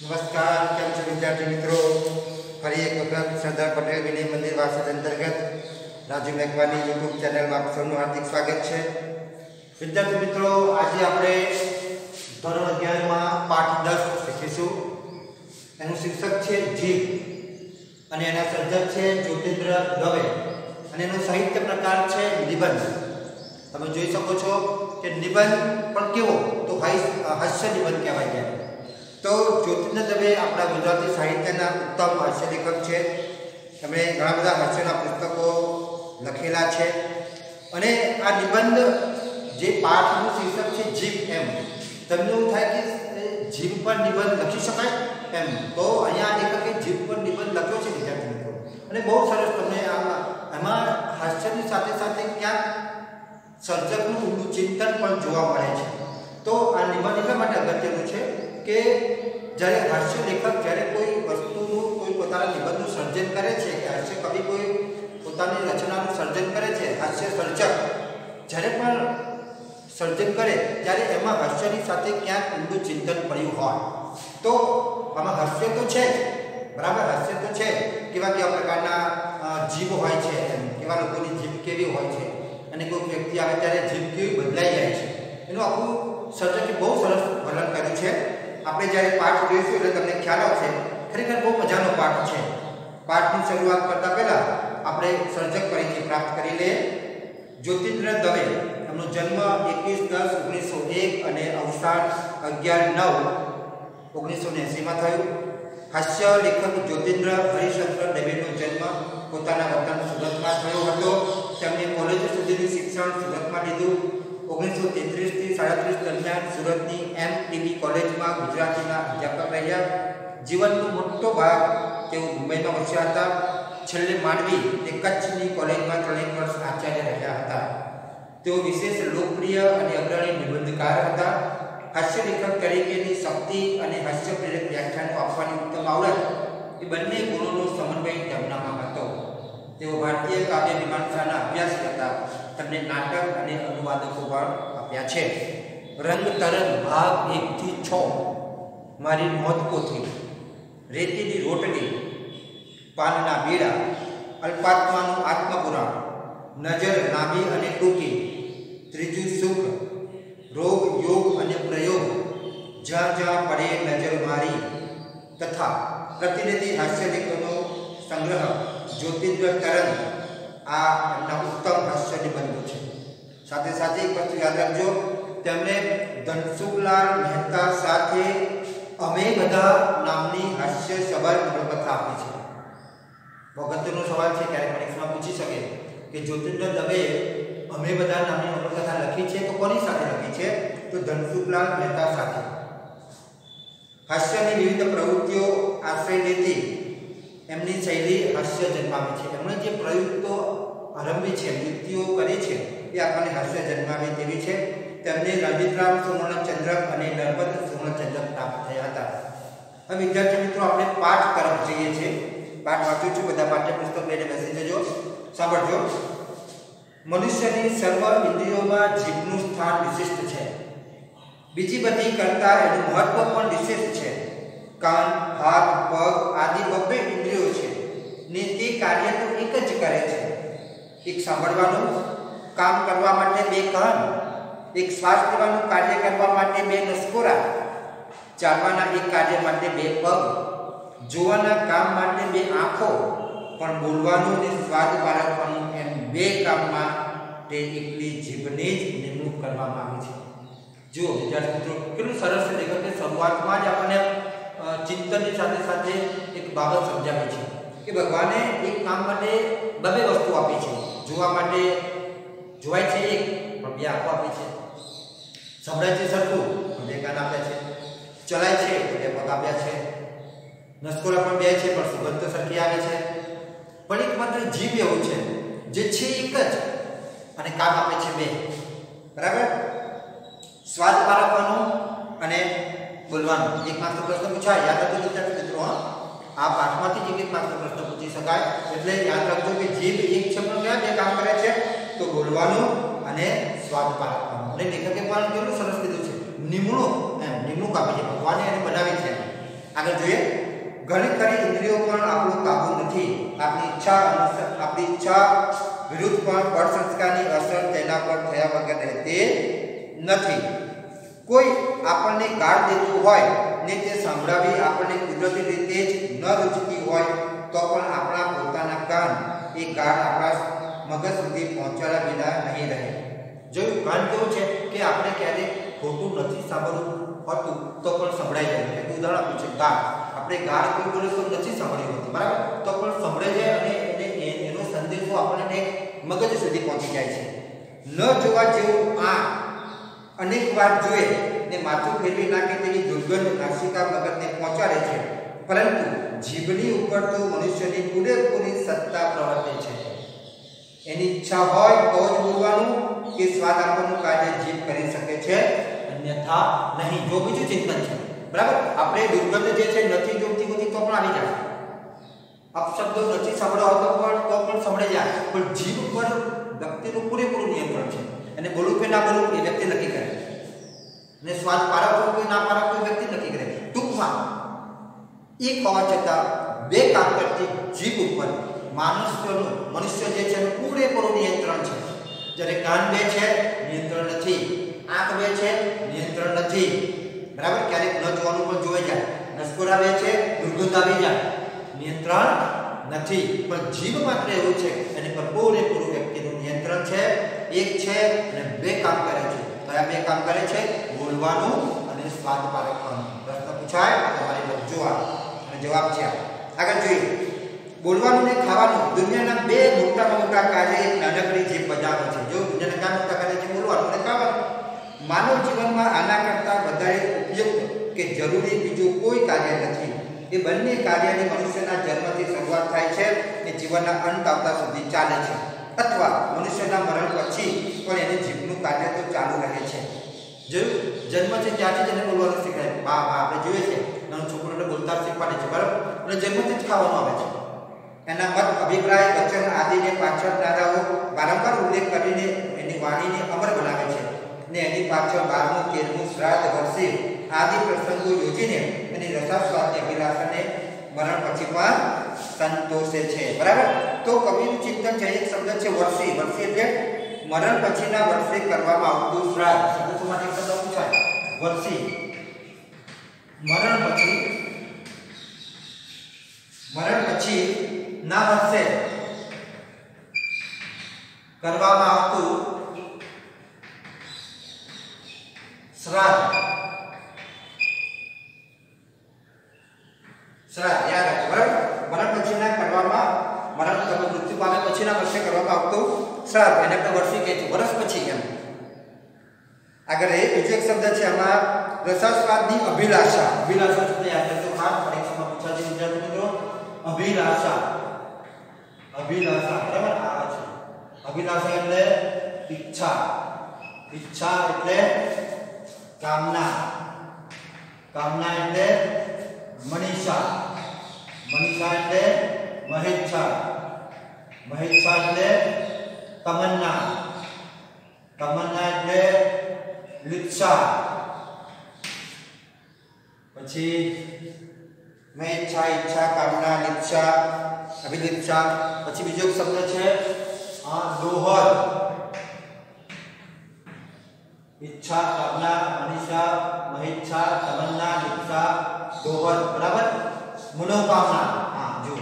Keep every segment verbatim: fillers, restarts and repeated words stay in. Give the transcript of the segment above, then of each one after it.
नमस्कार, केम छो विद्यार्थी मित्रों। फरी एक वखत सरदार पटेल विनय मंदिर वासद अंतर्गत राजू मेघवानी यूट्यूब चैनल में आप सबનું हार्दिक स्वागत है। विद्यार्थी मित्रों, आज આપણે ધોરણ અગિયાર માં પાઠ દસ શીખીશું। એનું શીર્ષક છે જીભ અને એના સર્જક છે જ્યોતિન્દ્ર દવે અને એનો સાહિત્ય પ્રકાર છે નિબંધ। તમે જોઈ શકો છો કે નિબંધ પણ કેવો તો હાસ્ય નિબંધ કહેવાય છે। तो ज्योतिन्द्र दवे अपना गुजराती साहित्यना उत्तम हास्य लेखक है। तमने घणा बधा हास्यना पुस्तकों लखेला है अने आ निबंध जे पाठનું शीर्षक है जीभ एम तमने एवुं थाय के जीभ पर निबंध लखी शकाय एम तो अहींया लेखके जीभ पर निबंध लख्यो छे विद्यार्थी मित्रों अने बहु सरस तमने आमां हास्यनी साथे साथे क्यांक सर्जकनुं ઊંડું चिंतन पण जोवा मळे छे। तो आ निबंध એટલા માટે અગત્યનું છે કે જ્યારે હાસ્ય લેખક જ્યારે કોઈ વસ્તુનું કોઈ પોતાના નિબંધનું સર્જન કરે છે કે હાસ્ય કવિ કોઈ પોતાની રચનાનું સર્જન કરે છે, હાસ્ય સર્જક જ્યારે પણ સર્જન કરે ત્યારે એમાં હાસ્યની સાથે ક્યાંક ઊંડું ચિંતન પડ્યું હોય તો આમાં હાસ્ય તો છે બરાબર, હાસ્ય તો છે કેવા કેવા પ્રકારના જીભ હોય છે, કેવા લોકોની જીભ કેવી હોય છે અને કોઈ વ્યક્તિ આવે ત્યારે જીભ કેવી બદલાઈ જાય છે એનું આખું સર્જકે બહુ સરસ વર્ણન કર્યું છે। આપણે જ્યારે પાઠ જોઈશું એટલે તમને ખ્યાલ આવશે, ખરેખર બહુ મજાનો પાઠ છે। પાઠની શરૂઆત કરતા પહેલા આપણે સર્જક પરિચય પ્રાપ્ત કરી લઈએ। જ્યોતિન્દ્ર દવે એમનો જન્મ એકવીસ દસ ઓગણીસો એક અને અવસાન અગિયાર નવ ઓગણીસો એંસી માં થયું। હાસ્ય લેખક જ્યોતિન્દ્ર હરિશંકર દવેનો જન્મ પોતાના વતન સુરતમાં થયો હતો। તેમણે કોલેજ સુધીનું શિક્ષણ સુરતમાં લીધું। ઓગણીસો તેત્રીસ થી સાડત્રીસ દરમિયાન સુરતની એમ ટીબી કોલેજમાં ગુજરાતીના અધ્યાપક રહ્યા। જીવનનો મોટો ભાગ તેઓ મુંબઈમાં વસ્યા હતા। છેલ્લે માંડવી અને કચ્છની કોલેજમાં ત્રણેક વર્ષ આચાર્ય રહ્યા હતા। તેઓ વિશેષ લોકપ્રિય અને અગ્રણી નિબંધકાર હતા। હાસ્ય લેખક તરીકેની શક્તિ અને હાસ્ય પ્રેરક વ્યાખ્યાનો આપવાની ઉત્તમ આવડત એ બંને ગુણોનો સમન્વય તેમનામાં હતો। તેઓ ભારતીય કાવ્ય મીમાંસાના અભ્યાસ કરતા તેમને નાટક અને અનુવાદકો પણ આપ્યા છે। રંગ તરંગ ભાગ એક થી છ, મારી નોંધ પોથી, રેતીની રોટલી, પાનના બીડા, અલ્પાત્માનું આત્મપુરાણ, નજર નાભી અને ટૂંકી, ત્રીજું સુખ, રોગ યોગ અને પ્રયોગ, જ્યાં જ્યાં પડે નજર મારી તથા પ્રતિનિધિ હાસ્ય લેખનો સંગ્રહ જ્યોતિન્દ્ર તરંગ આ એમના ઉત્તમ હાસ્ય નિબંધો છે। સાથે સાથે એક વસ્તુ યાદ રાખજો, તેમણે ધનસુખલાલ મહેતા સાથે અમે બધા નામની હાસ્ય સબર નવલકથા આપી છે। અગત્યનો સવાલ છે, ક્યારેક પરીક્ષામાં પૂછી શકે કે જ્યોતિન્દ્ર દવે અમે બધા નામની નવલકથા લખી છે તો કોની સાથે લખી છે? તો ધનસુખલાલ મહેતા સાથે। હાસ્યની વિવિધ પ્રવૃત્તિઓ આશ્રય લેતી એમની શૈલી હાસ્ય જન્માવે છે। એમણે જે પ્રયુક્તો આરંભી છે, યુક્તિઓ કરી છે એ આપણને હાસ્ય જન્માવે તેવી છે। તેમને રણજીતરામ સુવર્ણચંદ્રક અને નર્મદ સુવર્ણચંદ્રક પ્રાપ્ત થયા હતા। હવે વિદ્યાર્થી મિત્રો આપણે પાઠ તરફ જઈએ છીએ। પાઠ વાંચું છું, બધા પાઠ્યપુસ્તક લઈને બેસી જજો, સાંભળજો। મનુષ્યની સર્વ ઇન્દ્રિયોમાં જીભનું સ્થાન વિશિષ્ટ છે। બીજી બધી કરતા એનું મહત્વ પણ વિશેષ છે। કાન, હાથ, પગ આદિ બબ્બે ઇન્દ્રિયો છે ને તે કાર્ય તો એક જ કરે છે। એક સાંભળવાનું કામ કરવા માટે બે કાન, એક શ્વાસ લેવાનું કાર્ય કરવા માટે બે નસકોરા, ચાલવાના એક કાર્ય માટે બે પગ, જોવાના કામ માટે બે આંખો, પણ બોલવાનું અને સ્વાદ પારખવાનું એમ બે કામમાં તે એકલી જીભને જ નિમણૂક કરવામાં આવી છે। જુઓ વિદ્યાર્થી મિત્રો, કેટલું સરસ લેખકે શરૂઆતમાં જ આપણને ચિંતનની સાથે સાથે એક બાબત સમજાવી છે કે ભગવાને એક કામ માટે બે વસ્તુ આપી છે। જોવા માટે જોવાય છે એક, પણ બે આંખો આપી છે। સંભળાય છે સરખું, પણ બે કાન આપ્યા છે। ચલાય છે તો બે પગ આપ્યા છે। નસકોરા પણ બે છે પણ સુગંધ તો સરખી આવે છે। પણ એક માત્ર જીભ એવું છે જે છે એક જ અને કામ આપે છે બે, બરાબર। સ્વાદ પારખવાનું અને બોલવાનું એક માત્ર પ્રશ્ન પૂછાય, યાદ રાખજો વિદ્યાર્થી મિત્રો। આ પાઠમાંથી જ એક માત્ર પ્રશ્ન પૂછી શકાય, એટલે યાદ રાખજો કે જીભ એક છે પણ કયા બે કામ કરે છે? તો બોલવાનું અને સ્વાદ પારખવાનું। અને લેખકે પણ કેટલું સરસ કીધું છે, નિમણૂક એમ નિમણૂક આપી છે, ભગવાને એને બનાવી છે। આગળ જોઈએ, ઘણી ખરી ઇન્દ્રિયો પર આપણો કાબુ નથી. આપણી ઈચ્છા અનુસાર આપણી ઈચ્છા વિરુદ્ધ પણ પર સંસ્કારની અસર તેના પર થયા વગર રહેતી નથી. કોઈ આપણને ગાળ દેતું હોય ને તે સાંભળાવી આપણને કુદરતી રીતે જ ન રૂચતી હોય તો પણ આપણા પોતાના કાન એ ગાળ આપણા મગજ સુધી પહોંચાડ્યા વિના નહીં રહે. જોયું, કાન કેવું છે કે આપણે ક્યારેક ખોટું નથી સાંભળવું હતું તો પણ સંભળાઈ જાય. એક ઉદાહરણ આપ્યું છે, ગાળ. આપણે ગાળ કોઈ બોલે તો નથી સાંભળ્યું હતું, બરાબર, તો પણ સંભળાઈ જાય અને એને એનો સંદેશો આપણને મગજ સુધી પહોંચી જાય છે. ન જોવા જેવું આ અનેક વાર જોઈએ ને માથું ફેરવી નાખે તેવી દુર્ગંધ નાસિકા મગજને પહોંચાડે છે, પરંતુ જીભની ઉપર તો મનુષ્યની પૂરેપૂરી સત્તા પ્રવર્તે છે. એની ઈચ્છા હોય તો જ બોલવાનું કે સ્વાદ આપવાનું કાર્ય જીભ કરી શકે છે, અન્યથા નહીં. જો બીજું ચિંતન છે, બરાબર, આપણે દુર્ગંધ જે છે નથી જોતી હોતી તો પણ આવી જાય, અપશબ્દો નથી સાંભળવા તો પણ તો પણ સંભળાઈ જાય, પણ જીભ પર વ્યક્તિનું પૂરેપૂરું નિયંત્રણ છે. અને બોલવું કે ના બોલવું એ વ્યક્તિ નક્કી કરે, અને સ્વાદ પારખવો કે ના પારખવો એ વ્યક્તિ નક્કી કરે. ટૂંકમાં એક હોવા છતાં બે કામ કરતી જીભ ઉપર માણસનું મનુષ્ય જે છે પૂરેપૂરું નિયંત્રણ છે. જ્યારે કાન બે છે નિયંત્રણ નથી, આંખ બે છે નિયંત્રણ નથી, બરાબર, ક્યારેક ન જોવાનું પણ જોઈ જાય, નસકોરા બે છે દુર્ગંધ આવી જાય, નિયંત્રણ નથી. પણ જીભ માત્ર એવું છે એને પર પૂરેપૂરું વ્યક્તિનું નિયંત્રણ છે. એક છે અને બે કામ કરે છે. કયા બે કામ કરે છે? બોલવાનું અને સ્વાદ પારખવાનું. પ્રશ્ન પૂછાય તમારે લખજો અને જવાબ છે. આગળ જોઈએ, બોલવાનું ને ખાવાનું દુનિયાના બે મોટા મોટા કાર્ય એક નાનકડી જીભ બજાવે છે. જો દુનિયાના કયા મોટા કાર્ય છે? બોલવાનું અને ખાવાનું. માનવ જીવનમાં આના કરતાં વધારે ઉપયુક્ત કે જરૂરી બીજું કોઈ કાર્ય નથી. એ બંને કાર્યની મનુષ્યના જન્મથી શરૂઆત થાય છે અને જીવનના અંત આવતા સુધી ચાલે છે, અથવા મનુષ્યના મરણ પછી પણ એની જીભનું કાર્ય તો ચાલુ રહે છે. જોયું, જન્મ છે ત્યાંથી જ એને બોલવાનું શીખવાય. બા બા આપણે જોઈએ છે નાનું છોકરોને બોલતા શીખવાડે છે, બરાબર, અને જન્મથી જ ખાવાનું આવે છે. એના મત, અભિપ્રાય, વચન આદિને પાછળ દાદાઓ વારંવાર ઉલ્લેખ કરીને એની વાણીને અમર બનાવે છે ને એની પાછળ બારમું, તેરમું, શ્રાદ્ધ, વર્ષે આદિ પ્રસંગો યોજીને એની રસાસ્વાદની અભિલાષાને મરણ પછી પણ સંતોષે છે, બરાબર. તો કવિનું ચિંતન છે, એક શબ્દ છે વર્ષી. વર્ષી એટલે મરણ પછીના વર્ષે કરવામાં આવતું શ્રાદ્ધ. શબ્દ માટે શબ્દ પૂછાય, વર્ષી. મરણ પછી મરણ પછી ના વર્ષે કરવામાં આવતું શ્રાદ્ધ. શ્રાદ્ધ યાદ રાખો, બરાબર. મરણ પછીના કરવામાં મરણ તમે મૃત્યુ પામે પછીના વર્ષે કરવામાં આવતું શ્રાદ્ધ, એને આપણે વર્ષી કહે છે, વર્ષ પછી એમ. આગળ એ બીજો એક શબ્દ છે આમાં, રસાસ્વાદની અભિલાષા. અભિલાષા શબ્દ યાદ રાખજો, ખાસ પરીક્ષામાં પૂછાશે વિદ્યાર્થી મિત્રો. અભિલાષા, અભિલાષા, બરાબર, આ છે અભિલાષા એટલે ઈચ્છા. ઈચ્છા એટલે કામના. કામના એટલે મનીષા. મનીષા એટલે મહેચ્છા. મહેચ્છા એટલે તમન્ના. તમન્ના એટલે લિપ્સા. પછી મહેચ્છા, ઈચ્છા, કામના, લિપ્સા, અભિલિપ્સા. પછી બીજો શબ્દ છે આ દોહદ. ઈચ્છા, કામના, મનીષા, મહેચ્છા, તમન્ના, લિપ્સા, દોહદ, બરાબર. મનોકામના. હા, જો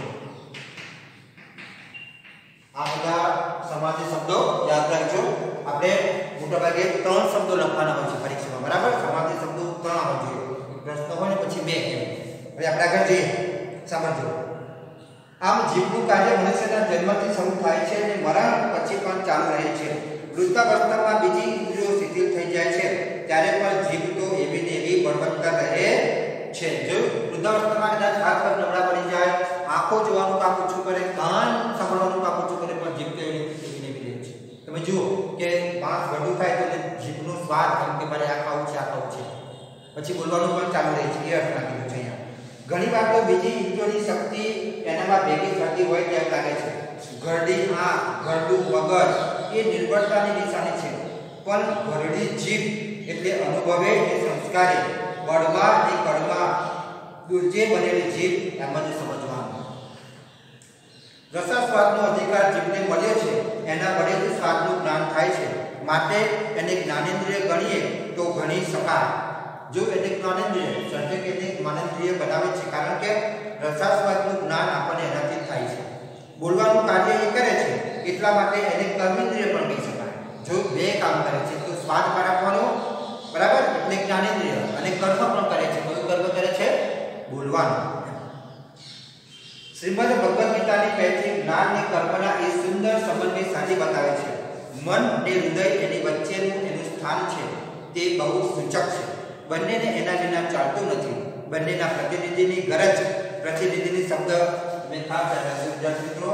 આ બધા સમાસી શબ્દો યાદ રાખજો. આપણે મોટાભાગે ત્રણ શબ્દો લખવાના હોય છે પરીક્ષામાં, બરાબર. સમાસી શબ્દો ત્રણ આવવા જોઈએ. પ્રશ્ન હોય ને પછી બે. હવે આપણે આગળ જઈએ, સમજો. આમ જીભનું કાર્ય મનુષ્યના જન્મથી શરૂ થાય છે અને મરણ પછી પણ ચાલુ રહે છે. વૃદ્ધાવસ્થામાં બીજી ઇન્દ્રિયો શિથિલ થઈ જાય છે ત્યારે પણ જીભ તો એવી ને એવી બળવત્તર રહે છે. જો વૃદ્ધાવસ્થામાં કદાચ હાથ પગ નબળા પડી જાય, આંખો જોવાનું કામ ઓછું કરે, કાન સાંભળવાનું કામ ઓછું કરે, પણ જીભ તો એવી ને એવી રહે છે. તમે જુઓ કે માંસ ગળું થાય તો જીભનો સ્વાદ કેમ કે મારે આ ખાવું છે, આ ખાવું છે, પછી બોલવાનું પણ ચાલુ રહે છે. એ અર્થ નાખેલું છે અહીંયા. ઘણી વાર તો બીજી ઇન્દ્રિયોની શક્તિ એનામાં ભેગી થતી હોય તેમ લાગે છે. ઘરડી આંખ, ઘરડું મગજ એ નિર્બળતાની નિશાની છે, પણ ઘરડી જીભ એટલે અનુભવે એ સંસ્કારી, બળમાં અને કળમાં દુર્જે બનેલી જીભ એમ જ સમજવાનું. રસાસ્વાદનો અધિકાર જીભને મળ્યો છે એના વડે જ સ્વાદનું જ્ઞાન થાય છે, માટે એને જ્ઞાનેન્દ્રિય ગણીએ તો ગણી શકાય. જો એને જ્ઞાનેન્દ્રિય સર્જક એને જ્ઞાનેન્દ્રિય બનાવે છે, કારણ કે રસાસ્વાદનું જ્ઞાન આપણને એનાથી થાય છે. બોલવાનું કાર્ય એ કરે છે એટલા માટે એને કર્મેન્દ્રિય પણ કહી શકાય. જો બે કામ કરે છે તો સ્વાદ પારખવાનો, બરાબર, એટલે જ્ઞાનેન્દ્રિય, અને કર્મ પણ કરે છે. કયું કર્મ કરે છે? બોલવાનું. શ્રીમદ ભગવદ ગીતાની પહેલી જ્ઞાન અને કર્મના એ સુંદર સંબંધને સાજી બતાવે છે. મન અને હૃદય એની વચ્ચેનું એનું સ્થાન છે તે બહુ સૂચક છે. બંનેને એના વિના ચાલતું નથી. બંનેના પ્રતિનિધિની ગરજ, પ્રતિનિધિની શબ્દ મેં ખાસ વિદ્યાર્થી મિત્રો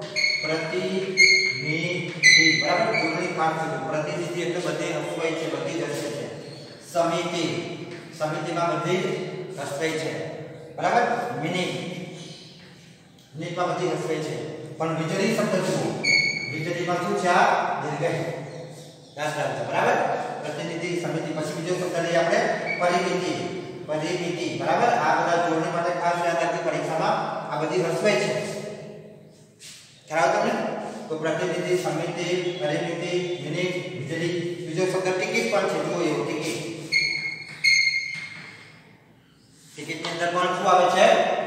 પ્રતિનિધિ, બરાબર, જોડણી ખાસ કરું. પ્રતિનિધિ એટલે બધે હસવાઈ છે, બધી જ હસે છે. સમિતિ, સમિતિમાં બધી હસવાઈ છે, બરાબર. મિનિ, મિનિટમાં બધી હસવાઈ છે. પણ વીજળી શબ્દ જુઓ, વીજળીમાં શું છે? આ દીર્ઘ યાદ રાખજો, બરાબર. પ્રતિનિધિ, સમિતિ. પછી બીજો શબ્દ લઈએ આપણે પરિમિતિ, પરિમિતિ, બરાબર. આ બધા જોડણી માટે ખાસ યાદ રાખજો પરીક્ષામાં. આ બધી હસવાઈ છે, ખ્યાલ તમને? તો પ્રતિનિધિ, સમિતિ, પરિમિતિ, મિનિટ, વીજળી. બીજો શબ્દ ટિકિટ પણ છે, જો એવું ટિકિટ. ટિકિટની અંદર પણ શું આવે છે?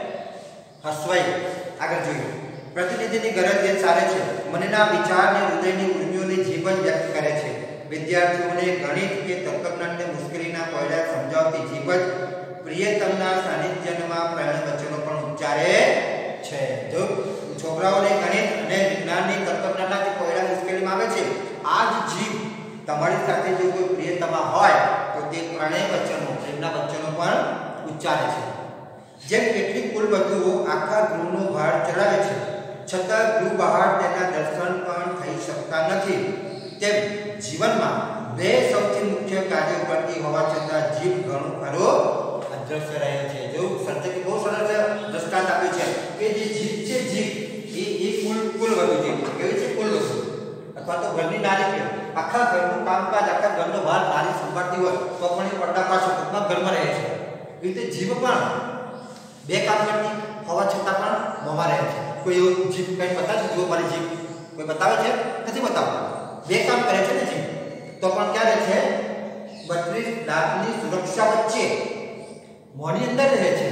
હસવાઈ. આગળ જોઈએ. પ્રતિનિધિની ગરજ એ સારે છે. મનના વિચારને, હૃદયની ઉર્મિઓને જીભ જ વ્યક્ત કરે છે. વિદ્યાર્થીઓને ગણિત કે તત્વજ્ઞાનને મુશ્કેલીના કોયડા સમજાવતી જીભ જ પ્રિયતમના સાનિધ્યમાં પ્રેરક વચનો પણ ઉચ્ચારે છે. જો છોકરાઓને ગણિત અને વિજ્ઞાનની તત્વજ્ઞાનના જે કોયડા મુશ્કેલીમાં આવે છે, આ જ જીભ તમારી સાથે જો કોઈ પ્રિયતમા હોય તો તે પ્રેરક વચનો, પ્રેમના વચનો પણ ઉચ્ચારે છે. જેમ કેટલીક કુલવધુઓ આખા ગૃહનો ભાર ચડાવે છે, છતાં ગૃહ બહાર તેના દર્શન પણ થઈ શકતા નથી, તેમ જીવનમાં બે સૌથી મુખ્ય કાર્યો કરતી હોવા છતાં જીભ ઘણું ખરો અદ્રશ્ય રહે છે. જો સર્જકે બહુ સરસ દ્રષ્ટાંત આપ્યું છે કે જે જીભ છે, જીભ એ એ કુલ કુલવધુ જીભ છે. કેવી છે? કુલવધુ, અથવા તો ઘરની નારી કે આખા ઘરનું કામકાજ, આખા ઘરનો ભાર નારી સંભાળતી હોય તો પણ એ પડદા પાછળ ટૂંકમાં ઘરમાં રહે છે. એ રીતે જીભ પણ બે કામ કરતી હોવા છતાં પણ મોમાં રહે છે. કોઈ એવું જીભ કંઈ બતાવે છે? જુઓ મારી જીભ, કોઈ બતાવે છે? નથી બતાવતું. બે કામ કરે છે ને જીભ, તો પણ ક્યાં રહે છે? બત્રીસ દાંતની સુરક્ષા વચ્ચે મોંની અંદર રહે છે.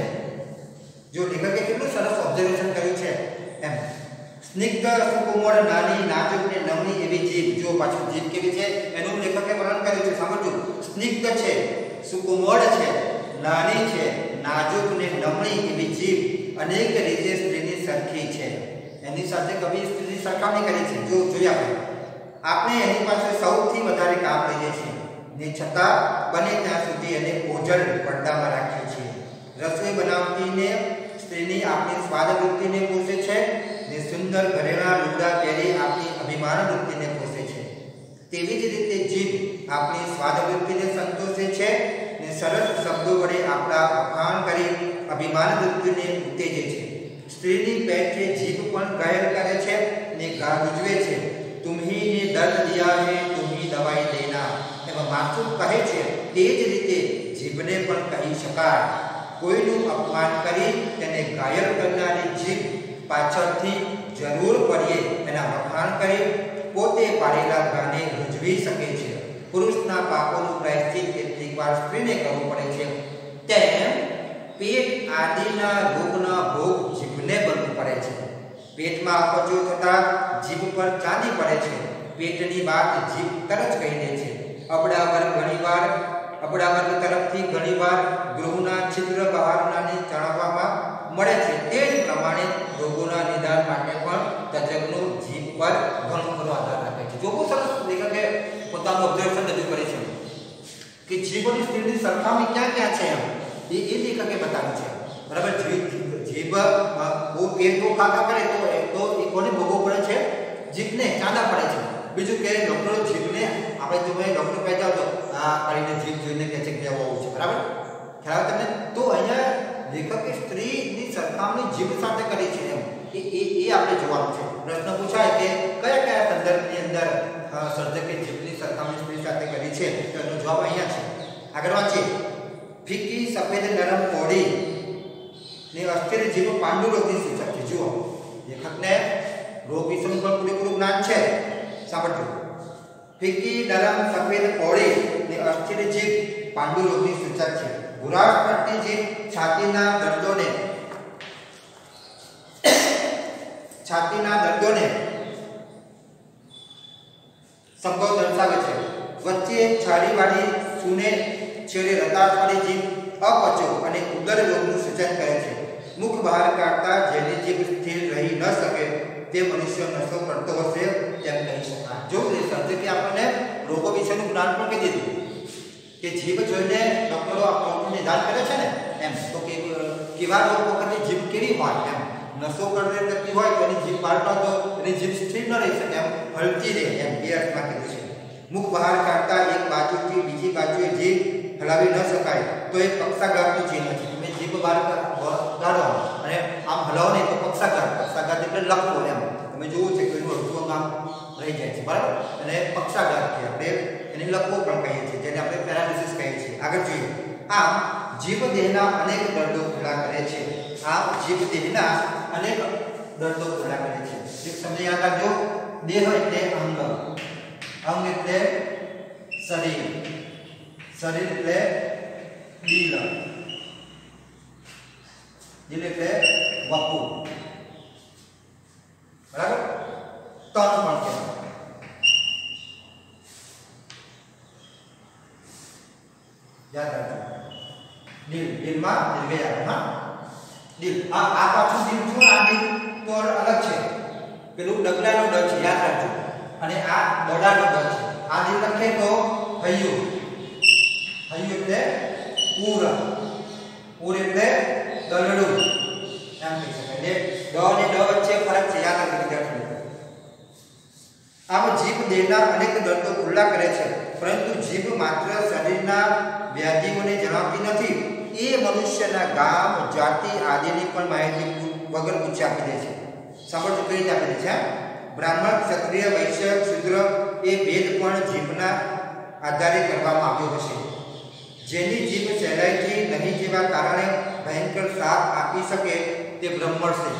જો લેખકે કેટલું સરસ ઓબ્ઝર્વેશન કર્યું છે એમ. સ્નિગ્ધ, સુકોમળ, નાની, નાજુક ને નમણી એવી જીભ. જો પાછું જીભ કેવી છે એનું લેખકે વર્ણન કર્યું છે, સાંભળજો. સ્નિગ્ધ છે, સુકોમળ છે, નાની છે, નાજુક ને નમણી એવી જીભ અનેક રીતે સ્ત્રીની સરખી છે. એની સાથે કવિ સ્ત્રીની સરખામણી કરી છે. જો જોઈએ આપણે આપણે એની પાસે સૌથી વધારે કામ લઈએ છીએ ને છતાં બને ત્યાં સુધી એને ઓજળ પડદામાં રાખીએ છીએ. રસોઈ બનાવતીને સ્ત્રીની આપણી સ્વાદ વૃત્તિને પોષે છે ને સુંદર ઘરેણા લુગડા પહેરી આપણી અભિમાન વૃત્તિને પોષે છે. તેવી જ રીતે જીભ આપણી સ્વાદ વૃત્તિને સંતોષે છે ને સરસ શબ્દો વડે આપણા વખાણ કરી અભિમાન વૃત્તિને ઉત્તેજે છે. સ્ત્રીની પેઠે જીભ પણ ઘાયલ કરે છે ને ગા ગુજવે છે. તુમ્હી ને દર્દ દિયા હે તુમ્હી દવાઈ દેના. એમાં માથું કહે છે તે જ રીતે જીભને પણ કહી શકાય. કોઈનું અપમાન કરી તેને ઘાયલ કરનારી જીભ પાછળથી જરૂર પડીએ એના વખાણ કરી પોતે પાડેલા ઘાને ગુજવી શકે છે. પુરુષના પાપોનું પ્રાયશ્ચિત કેટલીક વાર સ્ત્રીને કરવું પડે છે, તેમ પેટ આદિના રોગના ભોગ જીભને બનવું પડે છે. પેટમાં અપચો થતા જીભ પર ચાંદી પડે છે. પેટની વાત જીભ તરત કહી દે છે. અબડા વર્ગ ઘણીવાર અબડા વર્ગ તરફથી ઘણીવાર ગૃહના છિદ્ર બહારનાને જાણવામાં મળે છે. તે જ પ્રમાણે રોગોના નિદાન માટે પણ તજજ્ઞો જીભ પર ઘણો ખરો આધાર રાખે છે. જો બહુ સરસ લેખકે પોતાનું ઓબ્ઝર્વેશન રજૂ કરે છે કે જીભ અને સ્ત્રીની સરખામણી ક્યાં ક્યાં છે એમ એ એ લેખકે બતાવ્યું છે, બરાબર. જીભ જીભ બહુ પેટ બહુ ખાખા કરે તો તો એ કોને ભોગવવું પડે છે? જીભને ચાંદા પડે છે. બીજું કે ડોક્ટરો જીભને આપણે જો ભાઈ ડોક્ટર કહી જાવ તો આ કરીને જીભ જોઈને કહે છે કે આવું છે, બરાબર. ખ્યાલ તમને? તો અહીંયા લેખકે સ્ત્રીની સરખામણી જીભ સાથે કરી છે એમ એ એ એ આપણે જોવાનું છે. પ્રશ્ન પૂછાય કે કયા કયા સંદર્ભની અંદર સર્જકે જીભની સરખામણી સ્ત્રી સાથે કરી છે, તો એનો જવાબ અહીંયા છે. આગળ વાંચીએ. ફીકી સફેદ નરમ કોડી ને અસ્થિર જીભ પાંડુ રોગની સૂચક છે. જુઓ લેખકને રોગ વિશેનું પણ પૂરેપૂરું જ્ઞાન છે. સાંભળજો. ફીકી નરમ સફેદ પહોળી ને અસ્થિર જીભ પાંડુ રોગની સૂચક છે. ભૂરાશ પડતી જીભ છાતીના દર્દોને છાતીના દર્દોને સંભવ દર્શાવે છે. વચ્ચે છારીવાળી સૂને છેડે રતાશવાળી જીભ અપચો અને ઉદર રોગનું સૂચન કરે છે. મુખ બહાર કાઢતા જેની જીભ સ્થિર રહી ન શકે તે મનુષ્ય નશો કરતો હશે તેમ કહી શકાય. જો સર્જકે આપણને રોગો વિશેનું જ્ઞાન પણ કહી દીધું કે જીભ જોઈને ડોક્ટરો આપણને નિદાન કરે છે ને એમ તો કે કેવા રોગ વખતે જીભ કેવી હોય એમ નશો કરને લગતી હોય તો એની જીભ બહાર કાઢો એની જીભ સ્થિર ન રહી શકે એમ હલતી રહે એમ એ અર્થમાં કીધું છે. મુખ બહાર કાઢતા એક બાજુથી બીજી બાજુએ જીભ હલાવી ન શકાય તો એ પક્ષાઘાતનું ચિહ્ન છે. તમે જીભ બહાર કાઢો અને આમ હલાવો નહીં તો પક્ષાઘાત પક્ષાઘાત એટલે લખવો એમ તમે જોવું છે કે એનું અડધું આમ રહી જાય છે બરાબર અને પક્ષાઘાત છે આપણે એને લખવો પણ કહીએ છીએ જેને આપણે પેરાલિસિસ કહીએ છીએ. આગળ જોઈએ. આમ જીભ દેહના અનેક દર્દો ખુલ્લા કરે છે. આમ જીભ દેહના અનેક દર્દો ખુલ્લા કરે છે. એક શબ્દ યાદ રાખજો. દેહ એટલે અંગ, અંગ એટલે શરીર, શરીર એટલે દિલ, દિલ એટલે વપુ બરાબર. તન પણ કહેવાય. યાદ રાખજો. દિલ, દિલમાં દીર્ઘ આવે. હા દિલ આ આ પાછું દિલ છું આ દિલ તો અલગ છે. પેલું ડગલાનો ડ છે યાદ રાખજો અને આ દડાનો ડ છે. આ દિલ લખે તો હૈયું, હૈયું એટલે પૂર, પૂર એટલે દલડું એમ કહી શકાય. ડ અને ડ વચ્ચે ફરક છે યાદ રાખજો વિદ્યાર્થીઓ. આમ જીભ દેહના અનેક દર્દો ખુલ્લા કરે છે પરંતુ જીભ માત્ર શરીરના વ્યાધિઓને જણાવતી નથી. એ મનુષ્યના ગામ જાતિ આદિની પણ માહિતી વગર પૂછે આપી દે છે. સાંભળજો કઈ રીતે આપી દે છે. બ્રાહ્મણ, ક્ષત્રિય, વૈશ્ય, શૂદ્ર એ ભેદ પણ જીભના આધારે કરવામાં આવ્યો હશે. જેની જીભ સહેલાઈથી નહીં જેવા કારણે ભયંકર સાપ આપી શકે તે બ્રહ્મણ છે.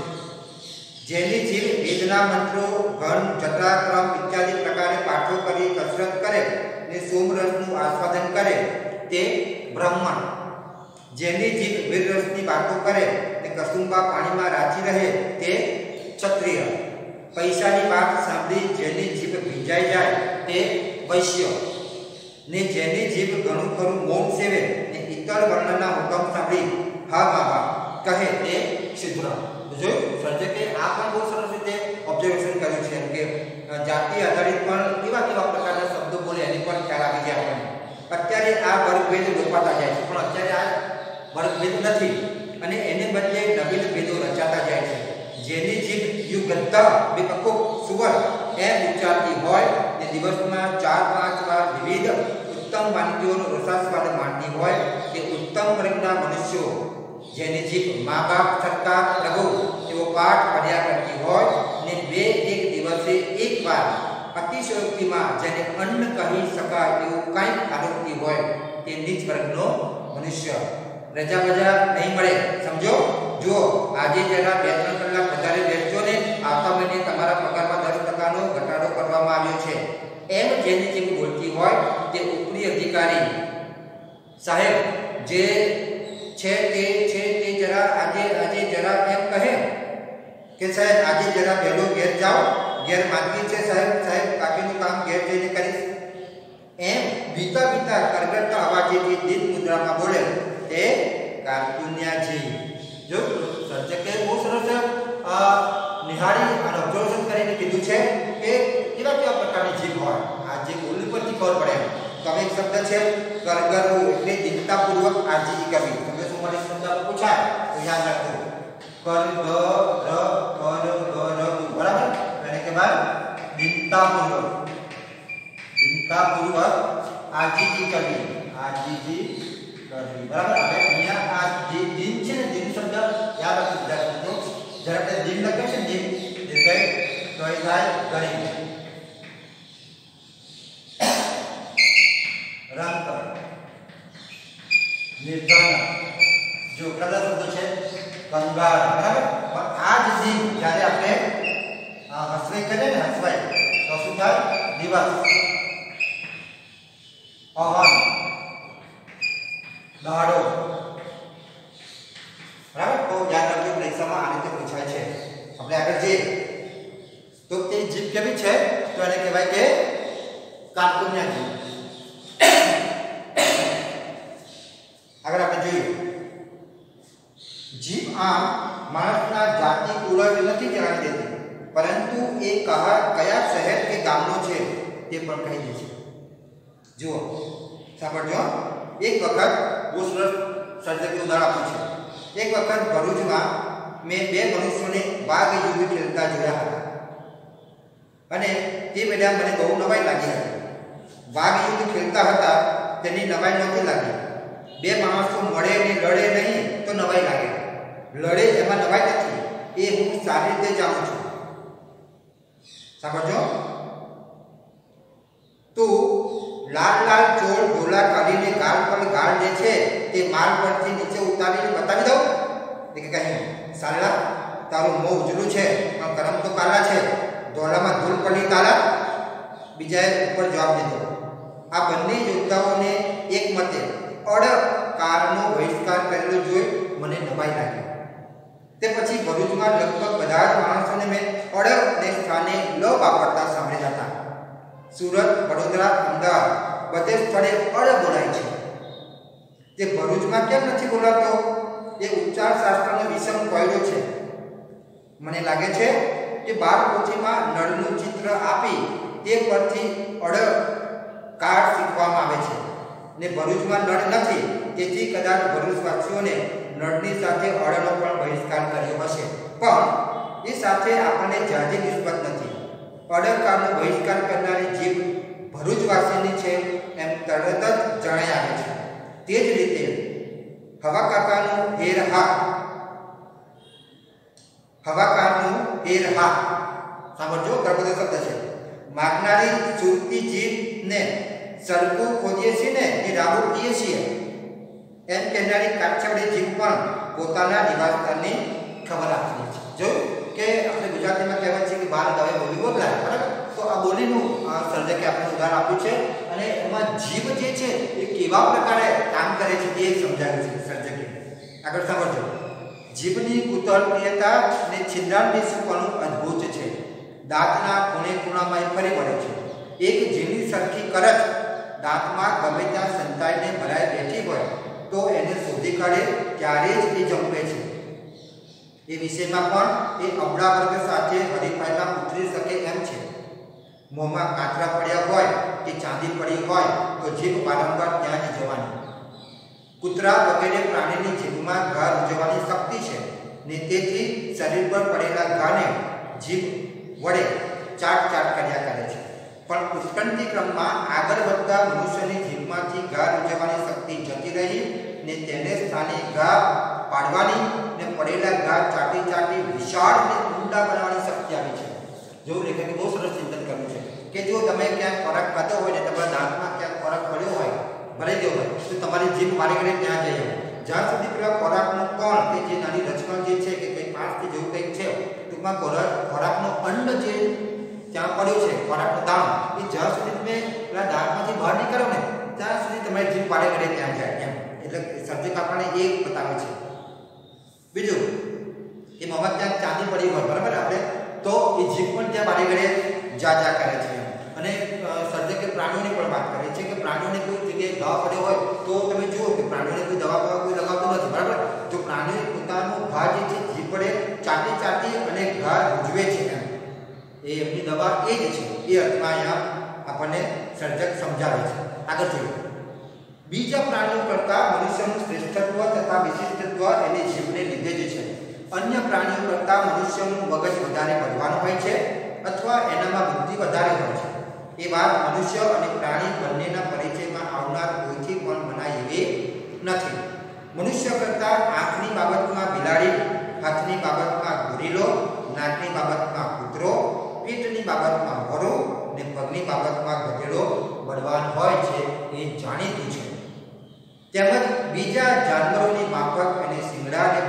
જેની જીભ વેદના મંત્રો ઘન જટાક્રમ ઇત્યાદિ પ્રકારે પાઠો કરી કસરત કરે ને સોમરસનું આસ્વાદન કરે તે બ્રાહ્મણ. જેની જીભ વીરરસની વાતો કરે ને કસુંબા પાણીમાં રાચી રહે તે ક્ષત્રિય. પૈસાની વાત સાંભળી જેની જીભ ભીંજાઈ જાય તે વૈશ્ય. ને જેની જીભ ઘણું ખરું મૌન સેવે ને ઇતર વર્ણના હુકમ સાંભળી હા બાબા કહે તે શૂદ્ર. જોયું સર્જકે આ પણ બહુ સરસ રીતે ઓબ્ઝર્વેશન કર્યું છે કે જાતિ આધારિત પણ કેવા કેવા પ્રકારના શબ્દો બોલે એની પણ ખ્યાલ આવી જાય આપણને. અત્યારે આ વર્ગભેદ લોપાતા જાય છે પણ અત્યારે આ વર્ગભેદ નથી અને એને બદલે નવીન ભેદો રચાતા જાય છે. જેની જીભ યુગદ્ધ બે કકોક સુવર એમ ઉચ્ચારતી હોય ને દિવસમાં ચાર પાંચ વાર વિવિધ ઉત્તમ વાનગીઓનો રસાસ્વાદ માણતી હોય તે ઉત્તમ વર્ગના મનુષ્યો. જેની જીભ મા બાપ સરકાર લઘુ તેવો પાઠ પઢ્યા કરતી હોય ને બે એક દિવસે એક વાર અતિશયોક્તિમાં જેને અન્ન કહી શકાય એવું કંઈક આરોપતી હોય તે નીચ વર્ગનો મનુષ્ય. રજા બજા નહીં મળે સમજો. જો આજે જરા બે ત્રણ કલાક વધારે બેસજો ને આવતા મહિને તમારા પગારમાં દસ ટકાનો ઘટાડો કરવામાં આવ્યો છે એમ જેની જીભ બોલતી હોય તે ઉપરી અધિકારી સાહેબ જે છે તે છે તે જરા આજે આજે જરા એમ કહે કે સાહેબ આજે જરા વહેલો ઘેર જાઓ ઘેર માંગી છે સાહેબ સાહેબ કાકીનું કામ ઘેર જઈને કરીશ એમ બીતા બીતા કરગરતા અવાજેથી દિન મુદ્રામાં બોલે તે કાર્તુન્યાજી. જો સર્જકે બહુ સરસ નિહાળી અને ઓબ્ઝર્વેશન કરીને કીધું છે કે કેવા કેવા પ્રકારની જીભ હોય. આ જીભ બોલની પરથી ખબર પડે. તો એક શબ્દ છે કરગરવું એટલે દિનતાપૂર્વક આજીજી કરવી. તમે શું મને શબ્દ પૂછાય તો યાદ રાખજો. કર ગ ર કર ગ ર બરાબર એને કહેવાય દિનતાપૂર્વક. દિનતાપૂર્વક આજીજી કરવી. આજીજી કરવી બરાબર. હવે અહીંયા આ જે દિન છે ને દિન શબ્દ યાદ રાખજો. જ્યારે આપણે દિન લખે છે દિન દીર્ઘ તો એ થાય ગણી. રંગ નિર્ધન જો કલર શબ્દ છે કંગાળ, બરાબર. પણ આ જ જીભ જ્યારે આપણે હસવાઈ કરીએ ને, હસવાઈ તો શું થાય? દિવસ, અહન, દાડો, બરાબર. તો યાદ રાખજો, પરીક્ષામાં આ રીતે પૂછાય છે. આપણે આગળ જઈએ તો તે જીભ કેવી છે? તો એને કહેવાય કે કાટકોણની જીભ. આગળ આપણે જોઈએ, જીભ આમ માણસના જાતિ કુળ નથી જણાવી દેતી, પરંતુ એ કયા કયા શહેર કે ગામનો છે તે પણ કહી દે છે. જુઓ, સાંભળજો. એક વખત બહુ સરસ સર્જક ઉદાહરણ આપ્યું છે. એક વખત ભરૂચમાં મેં બે મનુષ્યોને વાઘ યુદ્ધ ખેલતા જોયા હતા અને તે વેળા મને બહુ નવાઈ લાગી હતી. વાઘ યુદ્ધ ખેલતા હતા તેની નવાઈ નહોતી લાગી. બે માણસો મળે ને લડે નહીં તો નવાઈ લાગે, લડે એમાં નવાઈ નથી. એ હું સારી રીતે જાણું છું. સાંભળજો. તું લાલ લાલ ચોળ ઢોલા કાઢીને ગાળ પર ગાળ દે છે તે માળ પરથી નીચે ઉતારીને બતાવી દઉં? એ કે કહ્યું, સાલા તારું મોં ઉજળું છે પણ કરમ તો કાલા છે, ઢોલામાં ધૂળ પડી તારા. બીજાએ ઉપર જવાબ દીધો. આ બંને યોદ્ધાઓને એક મતે અડકારનો બહિષ્કાર કરેલો જોઈ મને નવાઈ લાગી. તે પછી ભરૂચમાં લગભગ બધા જ માણસોને મેં અડને સ્થાને લ વાપરતા સાંભળ્યા હતા. સુરત, વડોદરા, અમદાવાદ બધે સ્થળે અડ બોલાય છે. તે ભરૂચમાં કેમ નથી બોલાતો? એ ઉચ્ચાર શાસ્ત્રનો વિષમ કોયડો છે. મને લાગે છે કે બાર પોથીમાં નળનું ચિત્ર આપી તે પરથી અડ કાર શીખવામાં આવે છે ને ભરૂચમાં નળ નથી, તેથી કદાચ ભરૂચવાસીઓને નળની સાથે અડનો પણ બહિષ્કાર કર્યો હશે. પણ એ સાથે આપણને જાજી નિસ્બત નથી. અડકારનો બહિષ્કાર કરનારી જીભ ભરૂચવાસીની છે એમ તરત જ જણાઈ આવે છે. તે જ રીતે હવા કાકાનું હેર હા, હવાકારનું હેર હા, સાંભળજો, ગર્ભદ શબ્દ છે. માગનારી સુરતી જીભને સરખું ખોદીએ છીએ ને એ રાબુ પીએ છીએ એમ કહેનારી કાઠિયાવાડી જીભ પણ પોતાના નિવાસસ્થાનની ખબર આપતી છે. જોયું કે આપણે ગુજરાતીમાં કહેવાય છે કે બાર ગાવે બોલી બોલાય, બરાબર. તો આ બોલીનું સર્જકે આપણે ઉદાહરણ આપ્યું છે અને એમાં જીભ જે છે એ કેવા પ્રકારે કામ કરે છે એ સમજાવ્યું છે સર્જકે. આગળ સાંભળજો. જીભની કુતૂહલપ્રિયતા અને છિદ્રાન્વેષીપણું અદ્ભુત છે. દાંતના ખૂણે ખૂણામાં ફરી વળે છે. એક ઝીણી સરખી કરચ દાંતમાં ગમે ત્યાં સંતાઈને ભરાઈ બેઠી હોય તો એને શોધી કાઢે ત્યારે જ એ જંપે છે. એ વિષયમાં પણ એ અબળા વર્ગ સાથે હરીફાઈમાં ઉતરી શકે એમ છે. મોંમાં કાંતરા પડ્યા હોય કે ચાંદી પડી હોય તો જીભ વારંવાર ત્યાં જ જવાની. કૂતરા વગેરે પ્રાણીની જીભમાં ઘા રૂંઝવાની શક્તિ છે ને તેથી શરીર પર પડેલા ઘાને જીભ વડે ચાટ ચાટ કર્યા કરે છે. પણ ઉત્ક્રાંતિ ક્રમમાં આગળ વધતા મનુષ્યની જીભમાંથી ઘા રૂંઝવાની શક્તિ જતી રહી ને તેને સ્થાને ઘા પાડવાની ને પડેલા ઘા ચાટી ચાટી વિશાળ ને ઊંડા બનાવવાની શક્તિ આવી છે. જો લેખકે બહુ સરસ ચિંતન કર્યું છે કે જો તમે ક્યાંક ખોરાક ખાતો હોય ને તમારા દાંતમાં ક્યાંક ખોરાક પડ્યો હોય, ભરાઈ ગયો હોય, તો તમારી જીભ વારે ઘડીએ ત્યાં જઈ આવે. જ્યાં સુધી પેલા ખોરાકનું કણ કે જે નાની રચકણ જે છે કે કંઈ પાંચ કે જેવું કંઈક છે, ટૂંકમાં ખોરાક ખોરાકનો અંડ જે ત્યાં પડ્યો છે, ખોરાકનો દાણ, એ જ્યાં સુધી તમે પેલા દાંતમાંથી બહાર નીકળો ને ત્યાં સુધી તમારી જીભ વારે ઘડીએ ત્યાં જાય એમ. એટલે સર્જક આપણને એ બતાવે છે. બીજું કે મોહમ્મદ ત્યાં ચાંદી પડી હોય, બરાબર, આપણે તો એ જીભ પણ ત્યાં વારે ઘડીએ જા જા કરે છે. અને સર્જકે પ્રાણીઓની પણ વાત કરી છે કે પ્રાણીઓને કોઈ જગ્યાએ ઘા પડ્યો હોય તો તમે જુઓ કે પ્રાણીઓને કોઈ દવા બવા કોઈ લગાવતું નથી, બરાબર. જો પ્રાણીઓ પોતાનું ઘા જે છે જીભ વડે ચાટી ચાટી અને ઘા રૂંઝવે છે એમ, એ એમની દવા એ જ છે. એ અર્થમાં અહીંયા આપણને સર્જક સમજાવે છે. આગળ જોઈએ. બીજા પ્રાણીઓ કરતાં મનુષ્યનું શ્રેષ્ઠત્વ તથા વિશિષ્ટત્વ એની જીભને લીધે જ છે. અન્ય પ્રાણીઓ કરતાં મનુષ્યનું મગજ વધારે બળવાન હોય છે અથવા એનામાં બુદ્ધિ વધારે હોય છે. એ વાત મનુષ્ય અને પ્રાણી બંનેના પરિચયમાં આવનાર કોઈથી પણ મનાય એવી નથી. મનુષ્ય કરતાં આંખની બાબતમાં બિલાડી, હાથની બાબતમાં ગોરીલો, નાકની બાબતમાં કૂતરો, પીઠની બાબતમાં મોરો અને પગની બાબતમાં ગધેડો બળવાન હોય છે એ જાણીતું છે. તેમજ બીજા જાનવરોની માફક અને શિંગડા અને પૂંછડી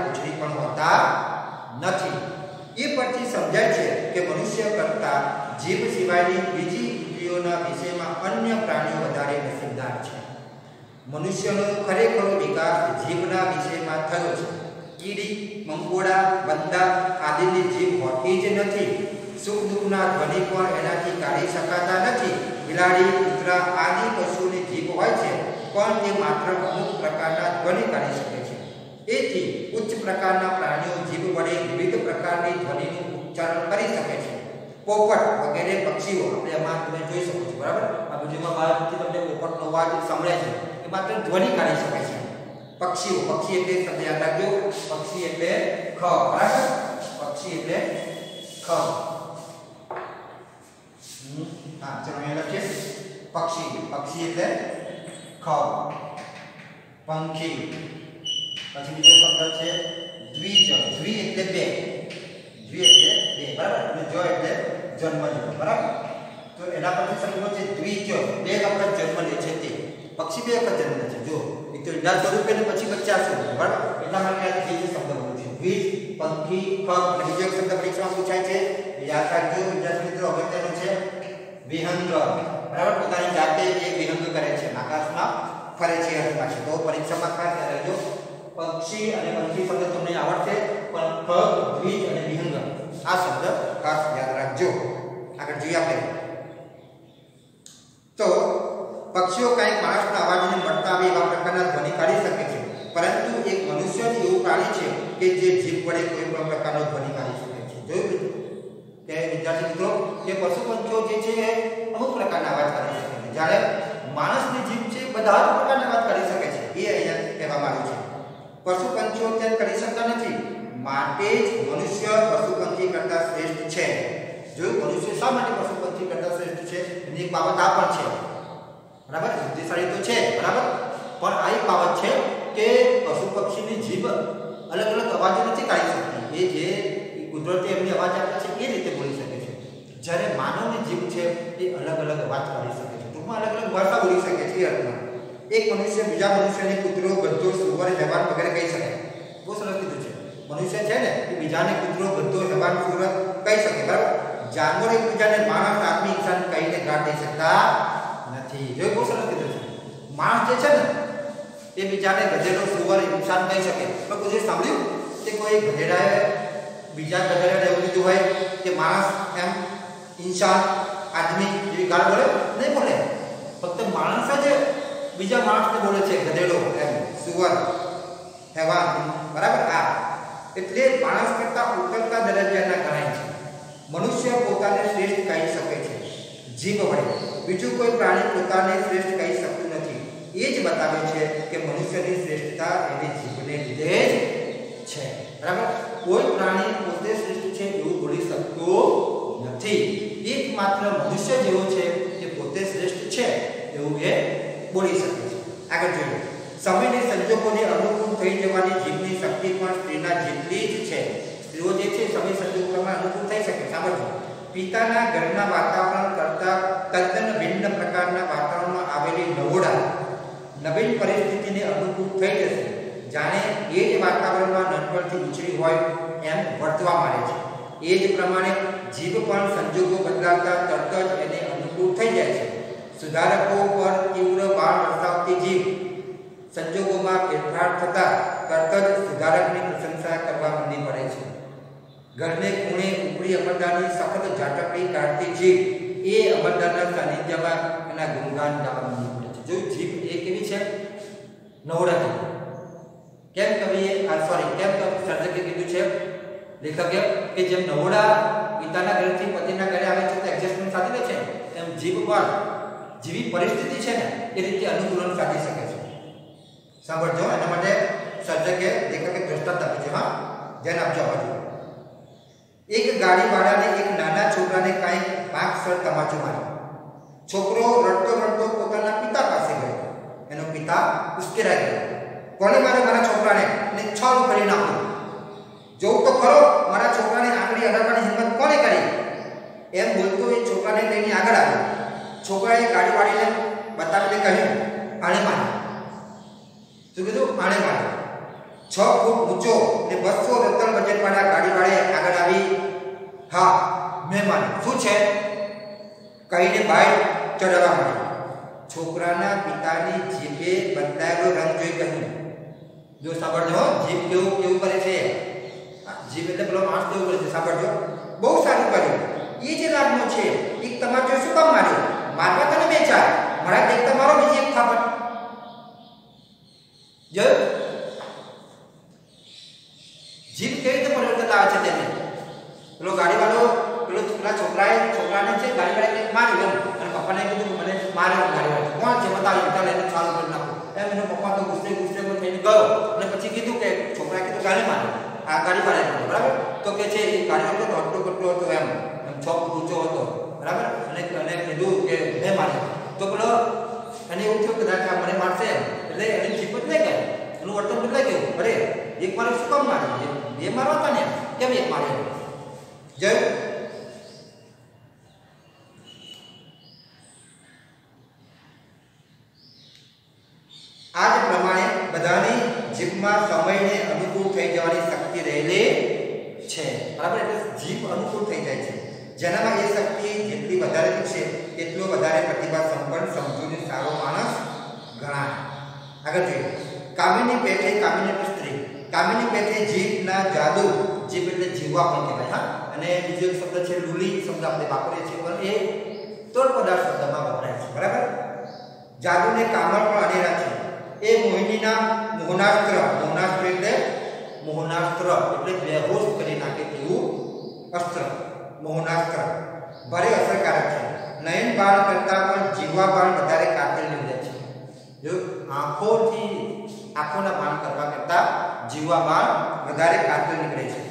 પણ હોતા નથી. એ પરથી સમજાય છે કે મનુષ્ય કરતા જીભ સિવાયની બીજી ઇન્દ્રિયોના વિષયમાં અન્ય પ્રાણીઓ વધારે નસીબદાર છે. મનુષ્યનો ખરેખરો વિકાસ જીભના વિષયમાં થયો છે. કીડી, મંગોડા, બંદા આદિની જીભ હોતી જ નથી. સુખ દુઃખના ધ્વનિ પણ એનાથી કાઢી શકાતા નથી. બિલાડી, કૂતરા આદિ પશુઓની જીભ હોય છે, પણ તે માત્ર અમુક પ્રકારના ધ્વનિ કાઢી શકે છે. એથી ઉચ્ચ પ્રકારના પ્રાણીઓ જીભ વડે વિવિધ પ્રકારની ધ્વનિનું ઉચ્ચારણ કરી શકે છે. પોપટ વગેરે પક્ષીઓ આપણે એમાં તમે જોઈ શકો છો, બરાબર? આ બાજુમાં બહારથી તમને પોપટનો અવાજ સંભળાય છે, એ માત્ર ધ્વનિ કાઢી શકે છે. પક્ષીઓ, પક્ષી એટલે શબ્દ યાદ રાખજો, પક્ષી એટલે ખ, બરાબર? પક્ષી એટલે ખ. હા, ચલો અહીંયા લખીએ પક્ષી. પક્ષી એટલે ખ. પંખી. પછી બીજો શબ્દ છે દ્વિજ. દ્વિ એટલે બે. દ્વિ એટલે બે, બરાબર? અને જ એટલે જન્મ, બરાબર? તો એના પરથી શબ્દો છે દ્વિજ, બે વખત જન્મ લે છે તે. પક્ષી બે વખત જન્મ લે છે. જો એક તો ઈંડા સ્વરૂપે ને પછી બચ્ચા સ્વરૂપે, બરાબર? એટલા માટે આ દ્વિજ શબ્દ બન્યો છે. દ્વિજ, પંખી, પગ. અને બીજો શબ્દ પરીક્ષામાં પૂછાય છે, યાદ રાખજો વિદ્યાર્થી મિત્રો, અગત્યનો છે વિહંગ, બરાબર? પોતાની જાતે એ વિહંગ કરે છે, આકાશમાં ફરે છે અર્થમાં છે. તો પરીક્ષામાં ખાસ યાદ રાખજો, પક્ષી અને પંખી શબ્દ તમને આવડશે, પણ પગ, દ્વિજ અને વિહંગ આ શબ્દ ખાસ યાદ રાખજો. આગળ જોઈએ આપણે. તો પક્ષીઓ કંઈક માણસના અવાજને મળતા આવે એવા પ્રકારના ધ્વનિ કાઢી શકે છે, પરંતુ એક મનુષ્ય જ એવું પ્રાણી છે કે જે જીભ વડે કોઈ પણ પ્રકારનો ધ્વનિ કાઢી શકે છે. જોયું કે વિદ્યાર્થી મિત્રો, કે પશુ પંખીઓ જે છે એ અમુક પ્રકારના અવાજ કાઢી શકે છે, જ્યારે માણસની જીભ છે બધા જ પ્રકારના અવાજ કાઢી શકે છે. એ અહીંયા કહેવામાં આવ્યું છે. પશુ પંખીઓ તેમ કરી શકતા નથી, માટે જ મનુષ્ય પશુ પંખી કરતા શ્રેષ્ઠ છે. જો મનુષ્ય શા માટે પશુ પંખી કરતા શ્રેષ્ઠ છે, એની એક બાબત આ પણ છે, બરાબર? બુદ્ધિશાળી તો છે, બરાબર, પણ આ એક બાબત છે કે પશુ પક્ષીની જીભ અલગ અલગ અવાજ નથી કાઢી શકતી. એ જે કુદરતી એમની અવાજ આપે છે એ રીતે બોલી શકે છે, જ્યારે માનવની જીભ છે એ અલગ અલગ અવાજ કાઢી શકે છે. ટૂંકમાં અલગ અલગ ભાષા બોલી શકે છે. એ અર્થમાં એક મનુષ્ય બીજા મનુષ્યને કૂતરો, ગધો, સુવર, હેવાન વગેરે કહી શકે. બહુ સરસ કીધું છે. મનુષ્ય છે ને એ બીજાને કૂતરો, ગધો, હેવાન, સુવર કહી શકે, બરાબર? જાનવર એકબીજાને માણસ, આદમી, ઇન્સાન કહીને ગાળ દઈ શકતા નથી. જો બહુ સરસ કીધું છે. માણસ જે છે ને એ બીજાને ગધેડો, સુવર, ઇન્સાન કહી શકે. પણ કોઈ સાંભળ્યું કે કોઈ ગધેડાએ બીજા ગધેડાને એવું કીધું હોય કે માણસ એમ, ઇન્સાન, આદમી જેવી ગાળ બોલે? નહીં બોલે. ફક્ત માણસ જ બીજા માણસને બોલે છે ગધેડો, એમ, સુવર, હેવાન, બરાબર? આ એટલે માણસ કરતા ઉતરતા દરજ્જાના ગણાય છે. મનુષ્ય પોતાને શ્રેષ્ઠ કહી શકે છે જીભ વડે. બીજું કોઈ પ્રાણી પોતાને શ્રેષ્ઠ કહી શકતું નથી. એ જ બતાવે છે કે મનુષ્યની શ્રેષ્ઠતા એની જીભને લીધે જ છે, બરાબર? કોઈ પ્રાણી પોતે શ્રેષ્ઠ છે એવું બોલી શકતું નથી. એકમાત્ર મનુષ્ય જેવો છે કે પોતે શ્રેષ્ઠ છે એવું એ બોલી શકે છે. આગળ જોઈએ. સમયને સંજોગોને અનુકૂળ થઈ જવાની જીભની શક્તિ પણ સ્ત્રીના જેટલી જ છે. સ્ત્રીઓ જે છે સમય સંજોગ પ્રમાણે અનુકૂળ થઈ શકે. સાંભળજો, પિતાના ઘરના વાતાવરણ કરતાં તદ્દન ભિન્ન પ્રકારના વાતાવરણમાં આવેલી નવોડા નવીન પરિસ્થિતિને અનુકૂળ થઈ જશે. જાણે એ જ વાતાવરણમાં નાનપણથી ઉછળી હોય એમ વર્તવા માંડે છે. એ જ પ્રમાણે જીભ પણ સંજોગો બદલાતા તરત જ એને અનુકૂળ થઈ જાય છે. સુધારકો પર તીવ્ર બાણ વરસાવતી જીભ સંજોગોમાં ફેરફાર થતા તરત જ સુધારકની પ્રશંસા કરવા માંડી પડે છે. ઘરને ખૂણે ઉપરી અમલદારની સખત ઝાટકડી કાઢતી જીભ એ અમલદારના સાનિધ્યમાં એના ગુણગાન ગાવા માંડી પડે છે. જો જીભ એ કેવી છે? નવડા છે. કેમ કવિએ આ સોરી કેમ સર્જકે કીધું છે, લેખકે, કે જેમ નવડા પિતાના ઘરેથી પતિના ઘરે આવે છે તો એડજસ્ટમેન્ટ સાધી લે છે, એમ જીભ પણ જેવી પરિસ્થિતિ છે ને એ રીતે અનુકૂલન સાધી શકે છે. સાંભળજો, એના માટે સર્જકે લેખકે દ્રષ્ટાંત આપ્યું છે. હા, ધ્યાન આપજો. બાજુ એક ગાડીવાળાને એક નાના છોકરાને કાંઈક પાકસર તમાચો માર્યો. છોકરો રડતો રડતો પોતાના પિતા પાસે ગયો. એનો પિતા ઉશ્કેરાઈ ગયો. કોને મારે મારા છોકરાને? ને છલ કરી નાખ્યો. જોઉં તો ખરો મારા છોકરાને આંગળી અડાડવાની હિંમત કોને કરી? એમ બોલતો એ છોકરાને લઈને આગળ આવ્યો. છોકરાએ ગાડીવાળાને બતાવીને કહ્યું, આણે માર્યો. શું કીધું? આણે માર્યો. છ ફૂટ ઊંચો ને બસો રતલ વજન વાળા ગાડીવાળે આગળ આવી હા મહેમાન શું છે કહીને બાઈક ચડાવવા માંડ્યો. છોકરાના પિતાની જીભે બદલાયેલો રંગ જોઈ કહ્યું, જો સાંભળજો જીભ કેવું કેવું કરે છે, જીભ એટલે પેલો માણસ કેવું કરે છે સાંભળજો. બહુ સારું કર્યું, એ જે લાગનો છે એક તમારે જો શું કામ માર્યો, મારવા તને બે ચાર મારા દેખ તમારો બીજી એક થાપટ જો જીભ કેવી રીતે પરિવર્તન આવે છે તેને. પેલો ગાડીવાળો પેલો છોકરા છોકરાએ છોકરાને છે ગાડીવાળાએ માર્યું એમ અને પપ્પાને કીધું મને માર્યો ગાડીવાળો કોણ છે બતાવ્યું ચાલ એને ચાલુ કરી નાખો એમ. એનો પપ્પા તો ગુસ્સે ગુસ્સેમાં થઈને ગયો અને પછી કીધું કે છોકરાએ કીધું ગાડી માર્યો આ ગાડીવાળાએ માર્યો બરાબર. તો કે છે એ ગાડીવાળો દોડતો કરતો હતો એમ છ ફૂટ ઊંચો હતો બરાબર અને અને કીધું કે મેં માર્યો. તો પેલો એને એવું થયું કદાચ આ મને મારશે એમ એટલે એની જીભ બદલાઈ ગઈ, એનું વર્તન બદલાઈ ગયું. અરે એક મારે શું કામ માર્યો, બે મારવા હતા ને કેમ એક માર્યો જોયું. આ જ પ્રમાણે બધાની જીભમાં સમયને અનુકૂળ થઈ જવાની શક્તિ રહેલી છે બરાબર. એટલે જીભ અનુકૂળ થઈ જાય છે, જેનામાં એ શક્તિ જેટલી વધારે છે એટલો વધારે પ્રતિભા સંપન્ન સમજૂની સારો માણસ ગણાય. આગળ જોઈએ કામિની પેઠે કામિની સ્ત્રી. કામિની પેઠે જીભના જાદુ, જીભ એટલે જીવવા પણ કહેવાય હા. અને બીજો એક શબ્દ છે લુલી શબ્દ આપણે વાપરીએ છીએ પણ એ તોડ પદાર્થ શબ્દમાં વપરાય છે બરાબર. જાદુને કામળ પણ અનેરા છે. એ મોહિનીના મોહનાસ્ત્ર, મોહનાસ્ત્ર એટલે મોહનાસ્ત્ર એટલે બેહોશ કરી નાખે તેવું અસ્ત્ર, મોહનાસ્ત્ર ભારે અસરકારક છે. નયન બાણ કરતા પણ જીવવા બાણ વધારે કાતિલ નીવડે છે. જો આંખોથી આંખોના બાણ કરવા કરતા જીવવા બાણ વધારે કાતિલ નીકળે છે.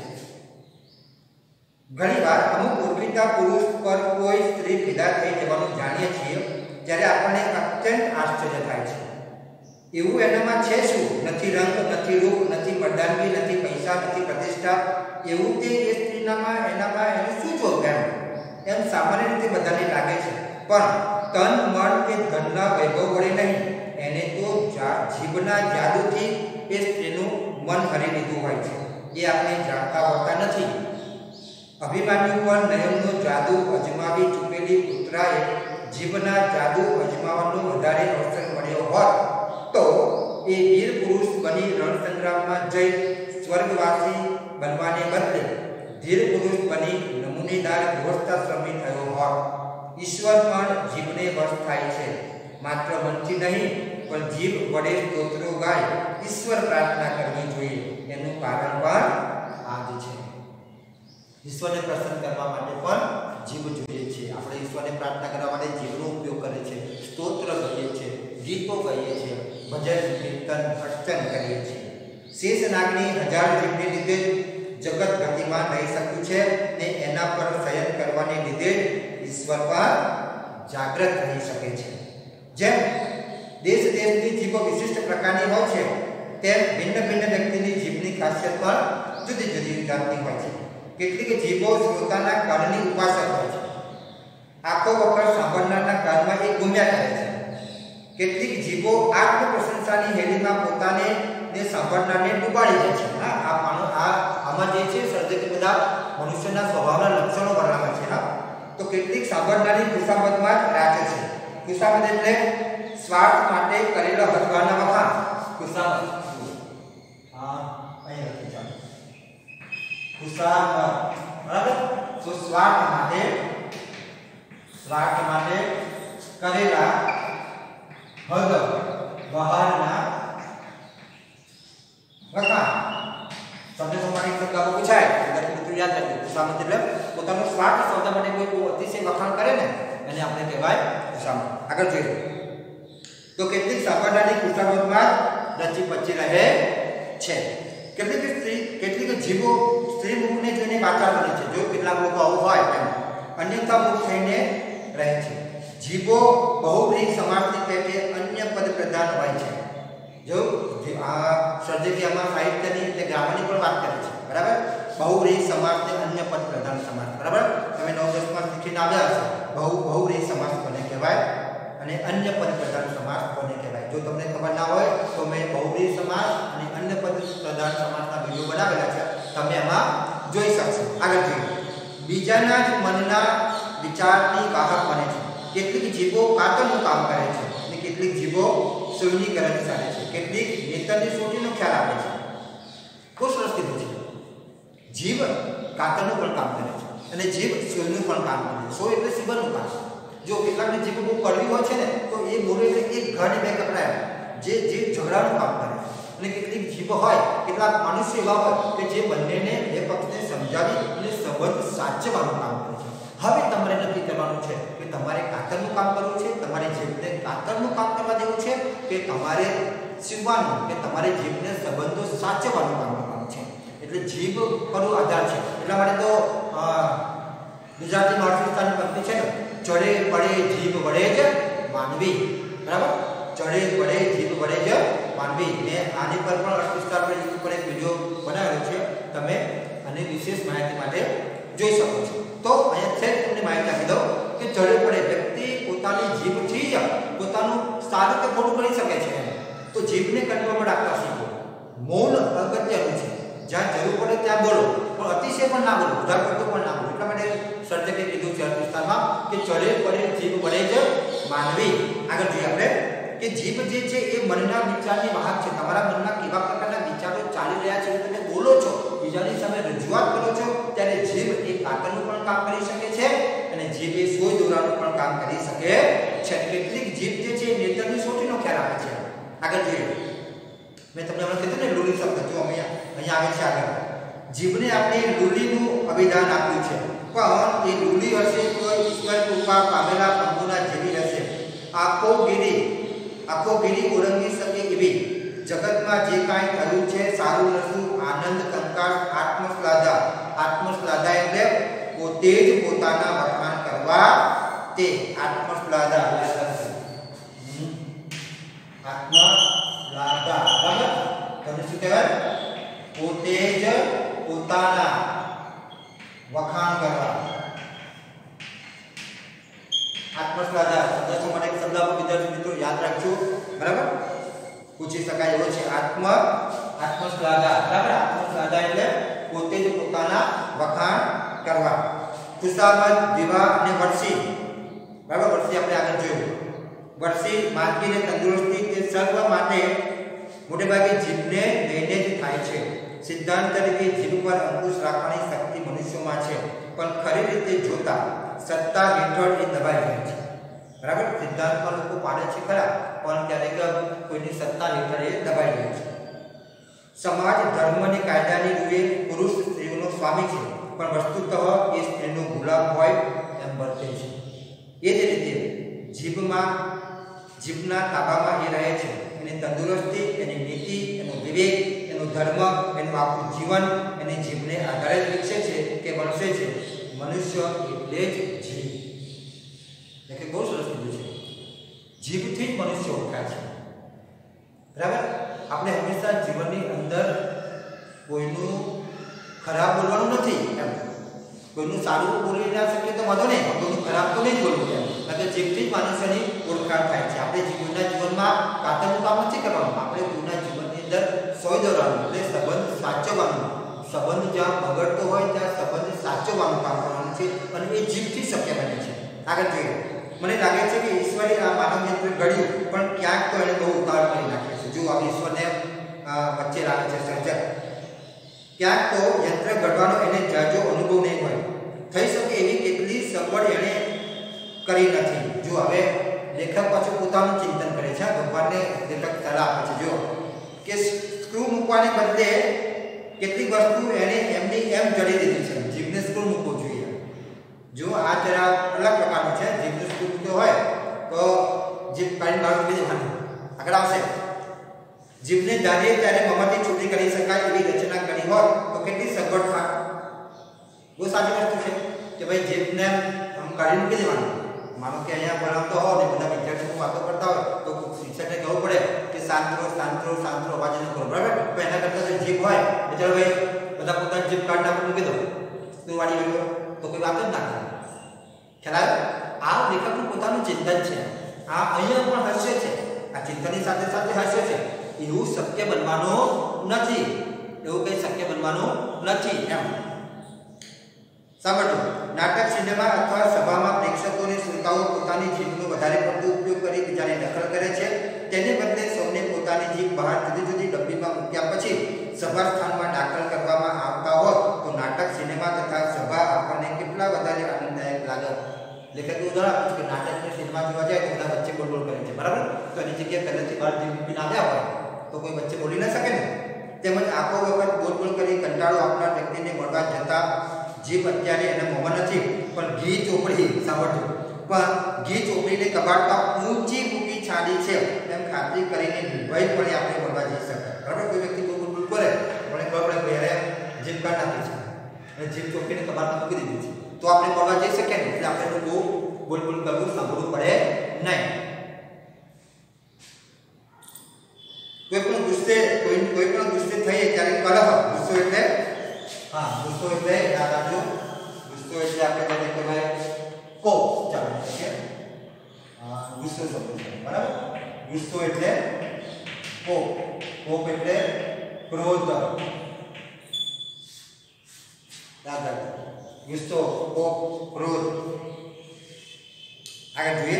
ઘણીવાર અમુક ઓળખીતા પુરુષ પર કોઈ સ્ત્રી ફિદા થઈ જવાનું જાણીએ છીએ ત્યારે આપણને અત્યંત આશ્ચર્ય થાય છે. એવું એનામાં છે શું? નથી રંગ, નથી રૂપ, નથી મર્દાનગી, નથી પૈસા, નથી પ્રતિષ્ઠા. એવું તે એ સ્ત્રીનામાં એનામાં એને શું જોયું એમ એમ સામાન્ય રીતે બધાને લાગે છે. પણ તન મન કે ધનના વૈભવ વડે નહીં, એને તો જીભના જાદુથી એ સ્ત્રીનું મન હરી લીધું હોય છે. એ આપણે જાણતા હોતા નથી. અભિમાન્યુ પર નયનનો જાદુ અજમાવી ચૂકેલી પુત્રાએ જીભના જાદુ અજમાવવાનો વધારે અવસર મળ્યો હોત તો એ વીર પુરુષ બની રણસંગ્રામમાં જઈ સ્વર્ગવાસી બનવાને બદલે ધીર પુરુષ બની નમૂનેદાર ગૃહસ્થાશ્રમી થયો હોત. ઈશ્વર પણ જીભને વશ થાય છે, માત્ર મનથી નહીં પણ જીભ વડે સ્તોત્રો ગાય ઈશ્વર પ્રાર્થના કરવી જોઈએ. એનું કારણ પણ આ જ છે. ઈશ્વરને પ્રસન્ન કરવા માટે પણ જીભ જોઈએ છે. આપણે ઈશ્વરને પ્રાર્થના કરવા માટે જીભનો ઉપયોગ કરે છે, સ્તોત્ર કહીએ છીએ, ગીતો કહીએ છીએ, ભજન કીર્તન અર્ચન કરીએ છીએ. શેષ નાગની હજાર જીભને લીધે જગત ગતિમાં રહી શક્યું છે ને એના પર શયન કરવાને લીધે ઈશ્વર પર જાગૃત રહી શકે છે. જેમ દેશ દેશની જીભો વિશિષ્ટ પ્રકારની હોય છે તેમ ભિન્ન ભિન્ન વ્યક્તિની જીભની ખાસિયત પણ જુદી જુદી જાતની હોય છે. કેટલીક જીભો શ્રોતાના કાનની ઉપાસક હોય છે, આખો વખત સાંભળનારના કાનમાં એ ગુમ્યા કરે છે. કેટલીક જીભો આત્મ પ્રશંસાની હેલીમાં પોતાને ને સાંભળનારને ડૂબાડી જાય છે. હા આ માનો આ આમાં જે છે સર્જકે બધા મનુષ્યના સ્વભાવના લક્ષણો વર્ણવ્યા છે. હા તો કેટલીક સાંભળનારી ખુશામતમાં જ રાચે છે. ખુશામત એટલે સ્વાર્થ માટે કરેલો હથવાના વખાણ. ખુશામત હા અહીં લખી જાઓ ખુશામત બરાબર. તો સ્વાર્થ માટે સ્વાર્થ માટે કરેલા હદ બહારના વખાણ. શબ્દ સમાનિક શબ્દ પૂછાય એટલે મિત્રો યાદ રાખજો. ખુશામત એટલે પોતાનો સ્વાર્થ શબ્દ માટે કોઈ અતિશય વખાણ કરે ને એને આપણે કહેવાય ખુશામત. આગળ જોઈએ તો કેટલીક સાંભળનારી ખુશામતમાં રચી પચી રહે છે. કેટલીક સ્ત્રી કેટલીક જીવો સ્ત્રી મુખને જોઈને વાચાળ બને છે. જો કેટલાક લોકો આવું હોય એમ અન્યતા મુખ થઈને રહે છે. જીવો બહુવ્રીહી સમાસની પેટે અન્ય પદ પ્રધાન હોય છે. જો આ સર્જકી આમાં સાહિત્યની એટલે ગ્રામરની પણ વાત કરે છે બરાબર. બહુવ્રીહી સમાસને અન્ય પદ પ્રધાન સમાસ બરાબર. તમે નવ દસમાં શીખીને આવ્યા હશો બહુ બહુવ્રીહી સમાસ કોને કહેવાય અને અન્ય પદ પ્રધાન સમાસ કોને કહેવાય. જો તમને ખબર ના હોય તો મેં બહુવ્રીહી સમાસ અને અન્ય પદ પ્રધાન સમાસના વિડિયો બનાવેલા છે, તમે એમાં જોઈ શકશો. આગળ જોઈએ. બીજાના જ મનના વિચારની વાહક બને છે. કેટલીક જીભો કાતરનું કામ કરે છે અને કેટલીક જીભો સૂળની ગરજ સારે છે. કેટલીક નેતરની સૂળનો ખ્યાલ આપે છે. ખૂબ સરસ કીધું છે. જીભ કાતરનું પણ કામ કરે છે અને જીભ સૂળનું પણ કામ કરે છે. સો એટલે સીવરનું કામ. જો કેટલાકની જીભ બહુ કડવી હોય છે ને તો એ બોલે એટલે એક ઘાને બે કપડાય જે જે ઝઘડાનું કામ કરે છે. અને કેટલીક જીભ હોય, કેટલાક મનુષ્ય એવા હોય કે જે બંનેને બે પક્ષને સમજાવી અને સંબંધ સાચવવાનું કામ કરે છે. હવે તમારે નક્કી કરવાનું છે કે તમારે કાતરનું કામ કરવું છે, તમારે જીભને કાતરનું કામ કરવા દેવું છે કે તમારે સીવવાનું કે તમારે જીભને સંબંધો સાચવવાનું કામ કરવાનું છે. એટલે જીભ પર આધાર છે. એટલા માટે તો ગુજરાતી માતૃભાષાની પંક્તિ છે ને, ચડે પડે જીભ વડે જ માનવી. બરાબર? ચડે પડે જીભ વડે જ માનવી. મેં આની પર પણ અર્થવિસ્તાર પર ઉપર એક વિડીયો બનાવેલો છે, તમે આની વિશેષ માહિતી માટે જોઈ શકો છો. તો અહીંયા છે તમને માહિતી આપી દઉં કે ચડે પડે વ્યક્તિ પોતાની જીભથી જ પોતાનું સારું કે ખોટું કરી શકે છે. તો જીભને કંટ્રોલમાં રાખતા શીખો. મૌન અગત્યનું છે. જ્યાં જરૂર પડે ત્યાં બોલો, પણ અતિશય પણ ના બોલો, વધારે પડતું પણ ના બોલો. એટલા માટે સર્જકે કીધું છે અર્થવિસ્તારમાં કે ચડે પડે જીભ વડે જ માનવી. આગળ જોઈએ આપણે કે જીભ જે છે એ મનના વિચારની વાહક છે. તમારા મનમાં કેવા પ્રકારના વિચારો ચાલી રહ્યા છે તમે બોલો છો, બીજાની સામે રજૂઆત કરો છો, ત્યારે જીભ એ કાતરનું પણ કામ કરી શકે છે અને જીભ એ સોય દોરાનું પણ કામ કરી શકે છે. કેટલીક જીભ જે છે એ નેતરની સોટીનો ખ્યાલ આપે છે. આગળ જોઈએ. મેં તમને હમણાં કીધું ને લૂલી શબ્દ, જો અહીંયા અહીંયા આવે છે આગળ. જીભને આપણે લૂલીનું અભિધાન આપ્યું છે, પણ એ લૂલી હશે તો ઈશ્વર કૃપા પામેલા પંગુના જેવી હશે. આખો ગીરી આખો ગીરી ઓળંગી શકે એવી. જગતમાં જે કાંઈ થયું છે સારું નશું, આનંદ કંકાસ આત્મશ્લાઘા. આત્મશ્લાઘા એટલે પોતે જ પોતાના વખાણ કરવા તે આત્મશ્લાઘા. આત્મશ્લાઘા બરાબર? તમને શું કહેવાય? પોતે જ પોતાના વખાણ કરવા. આત્મશ્લાઘા શબ્દ માટે એક શબ્દ આપો વિદ્યાર્થી મિત્રો, યાદ રાખજો. બરાબર? પૂછી શકાય એવો છે આત્મ આત્મશ્લાઘા. બરાબર? આત્મશ્લાઘા એટલે પોતે જ પોતાના વખાણ કરવા. ખુશામત, વિવાહ અને વર્ષી. બરાબર? વર્ષી આપણે આગળ જોયું. વર્ષી માનવીને તંદુરસ્તી તે સર્વ માટે મોટે ભાગે જીભને લઈને જ થાય છે. સિદ્ધાંત તરીકે જીભ પર અંકુશ રાખવાની શક્તિ મનુષ્યમાં છે, પણ ખરી રીતે જોતા સત્તા હેઠળ એ દબાઈ જાય છે. બરાબર? સિદ્ધાંતમાં લોકો પાડે છે ખરા, પણ ક્યારેક કોઈની સત્તા હેઠળ એ દબાઈ જાય છે. સમાજ ધર્મ અને કાયદાની રૂએ પુરુષ સ્ત્રીનો સ્વામી છે, પણ વસ્તુતઃ એ સ્ત્રીનો ગુલામ હોય એમ વર્તે છે. એ જ રીતે જીભમાં જીભના તાબામાં એ રહે છે. એની તંદુરસ્તી, એની નીતિ, એનો વિવેક, એનો ધર્મ, એનું આખું જીવન એની જીભને આધારે જ વિકસે છે કે વણસે છે. મનુષ્ય એટલે જ જીભ. એટલે બહુ સરસ કીધું છે. જીભથી જ મનુષ્ય ઓળખાય છે. બરાબર? આપણે હંમેશા જીવનની અંદર કોઈનું ખરાબ બોલવાનું નથી એમ. કોઈનું સારું બોલી ના શકીએ તો વાંધો નહીં, કોઈનું ખરાબ તો નહીં બોલવું એમ. એટલે જીભથી જ મનુષ્યની ઓળખાણ થાય છે. આપણે જીવનના જીવનમાં કાતરનું કામ નથી કરવાનું. આપણે કોઈના જીવનની અંદર સોય દોરવાનું એટલે સંબંધ સાચવવાનું. સંબંધ જ્યાં બગડતો હોય ત્યાં સંબંધ સાચવવાનું કામ કરવાનું છે અને એ જીભથી શક્ય બને છે. આગળ જોઈએ. મને લાગે છે કે ઈશ્વરે આ માનવ યંત્ર ઘડ્યું, પણ ક્યાંક તો એને બહુ ઉતાવળ કરી નાખ્યો છે. જો આ ઈશ્વરને વચ્ચે રાખે છે સર્જક. ક્યાંક તો યંત્ર ઘડવાનો એને જાજો અનુભવ નહીં હોય. થઈ શકે એવી કેટલી સગવડ એણે કરી નથી. જો હવે લેખક પાછું પોતાનું ચિંતન કરે છે. ભગવાનને લેખક સલાહ આપે છે. જો કે સ્ક્રૂ મૂકવાને બદલે કેટલીક વસ્તુ એને એમની એમ જડી દીધી છે. જીભને સ્ક્રૂ મૂકવો જોઈએ. જો આ જરા અલગ પ્રકારનું છે. જીભને સ્ક્રૂ મૂક્યો હોય તો જીભ કાઢી બહાર મૂકી દેવાની. આગળ આવશે. જીભને જ્યારે ત્યારે મમતી છૂટી કરી શકાય એવી રચના કરી હોય તો કેટલી સગવડ થાય. બહુ સાચી વસ્તુ છે કે ભાઈ જીભને આમ કાઢી મૂકી દેવાની. માનો કે અહીંયા ભણાવતો હો ને બધા વિદ્યાર્થીઓ વાતો કરતા હોય તો શિક્ષકને કહેવું પડે કે શાંત રહો, શાંત રહો, શાંત રહો, અવાજ ન કરો. બરાબર? તો એના કરતાં જો જીભ હોય તો ચાલો ભાઈ બધા પોતાની જીભ કાઢી નાખો, મૂકી દો, તું વાળી ગયો તો કોઈ વાત જ ના કરે. ખ્યાલ આવે? આ લેખકનું પોતાનું ચિંતન છે. આ અહીંયા પણ હાસ્ય છે. આ ચિંતનની સાથે સાથે હાસ્ય છે એવું શક્ય બનવાનું નથી, એવું કંઈ શક્ય બનવાનું નથી એમ. સાંભળો, નાટક, સિનેમા અથવા સભામાં પ્રેક્ષકોને શ્રોતાઓ પોતાની જીભનો વધારે પડતો ઉપયોગ કરી બીજાને દખલ કરે છે. તેને બદલે સૌને પોતાની જીભ બહાર જુદી જુદી ડબ્બીમાં મૂક્યા પછી સભા સ્થાનમાં દાખલ કરવામાં આવતા હોત તો નાટક, સિનેમા તથા સભા આપણને કેટલા વધારે આનંદદાયક લાગે. લેખકે ઉદાહરણ આપ્યું કે નાટક અને સિનેમા જોવા જાય તો બધા વચ્ચે બોલ બોલ કરે છે, બરાબર? તો એની જગ્યાએ પહેલેથી બહાર જીભ મૂકીને આવ્યા હોય તો કોઈ વચ્ચે બોલી ન શકે ને. તેમજ આખો વખત બોલ બોલ કરી કંટાળો આપનાર વ્યક્તિને મળવા જતા જીભ અત્યારે એને મોમાં નથી પણ ઘી ચોપડી, સાંભળજો, પણ ઘી ચોપડીને કબાટમાં ઊંચી મૂકી છાડી છે એમ ખાતરી કરીને નિર્ભયપણે આપણે મળવા જઈ શકાય, બરાબર? કોઈ વ્યક્તિ બોલ બોલ કરે પણ ખબર પડે કે યાર જીભ કાઢ નાખી છે અને જીભ ચોપડીને કબાટમાં મૂકી દીધી છે તો આપણે મળવા જઈ શકીએ ને. એટલે આપણે બહુ બોલ બોલ કરવું, સાંભળવું પડે નહીં. કોઈ પણ ગુસ્સે કોઈ કોઈ પણ ગુસ્સે થઈએ ત્યારે કલહ, ગુસ્સો એટલે હા ગુસ્સો એટલે યાદ રાખજો, ગુસ્સો એટલે આપણે જેને કહેવાય કોપ, ચાલો કે હા ગુસ્સો શબ્દ છે, બરાબર? ગુસ્સો એટલે કોપ, કોપ એટલે ક્રોધ, યાદ રાખજો, ગુસ્સો, કોપ, ક્રોધ. આગળ જોઈએ,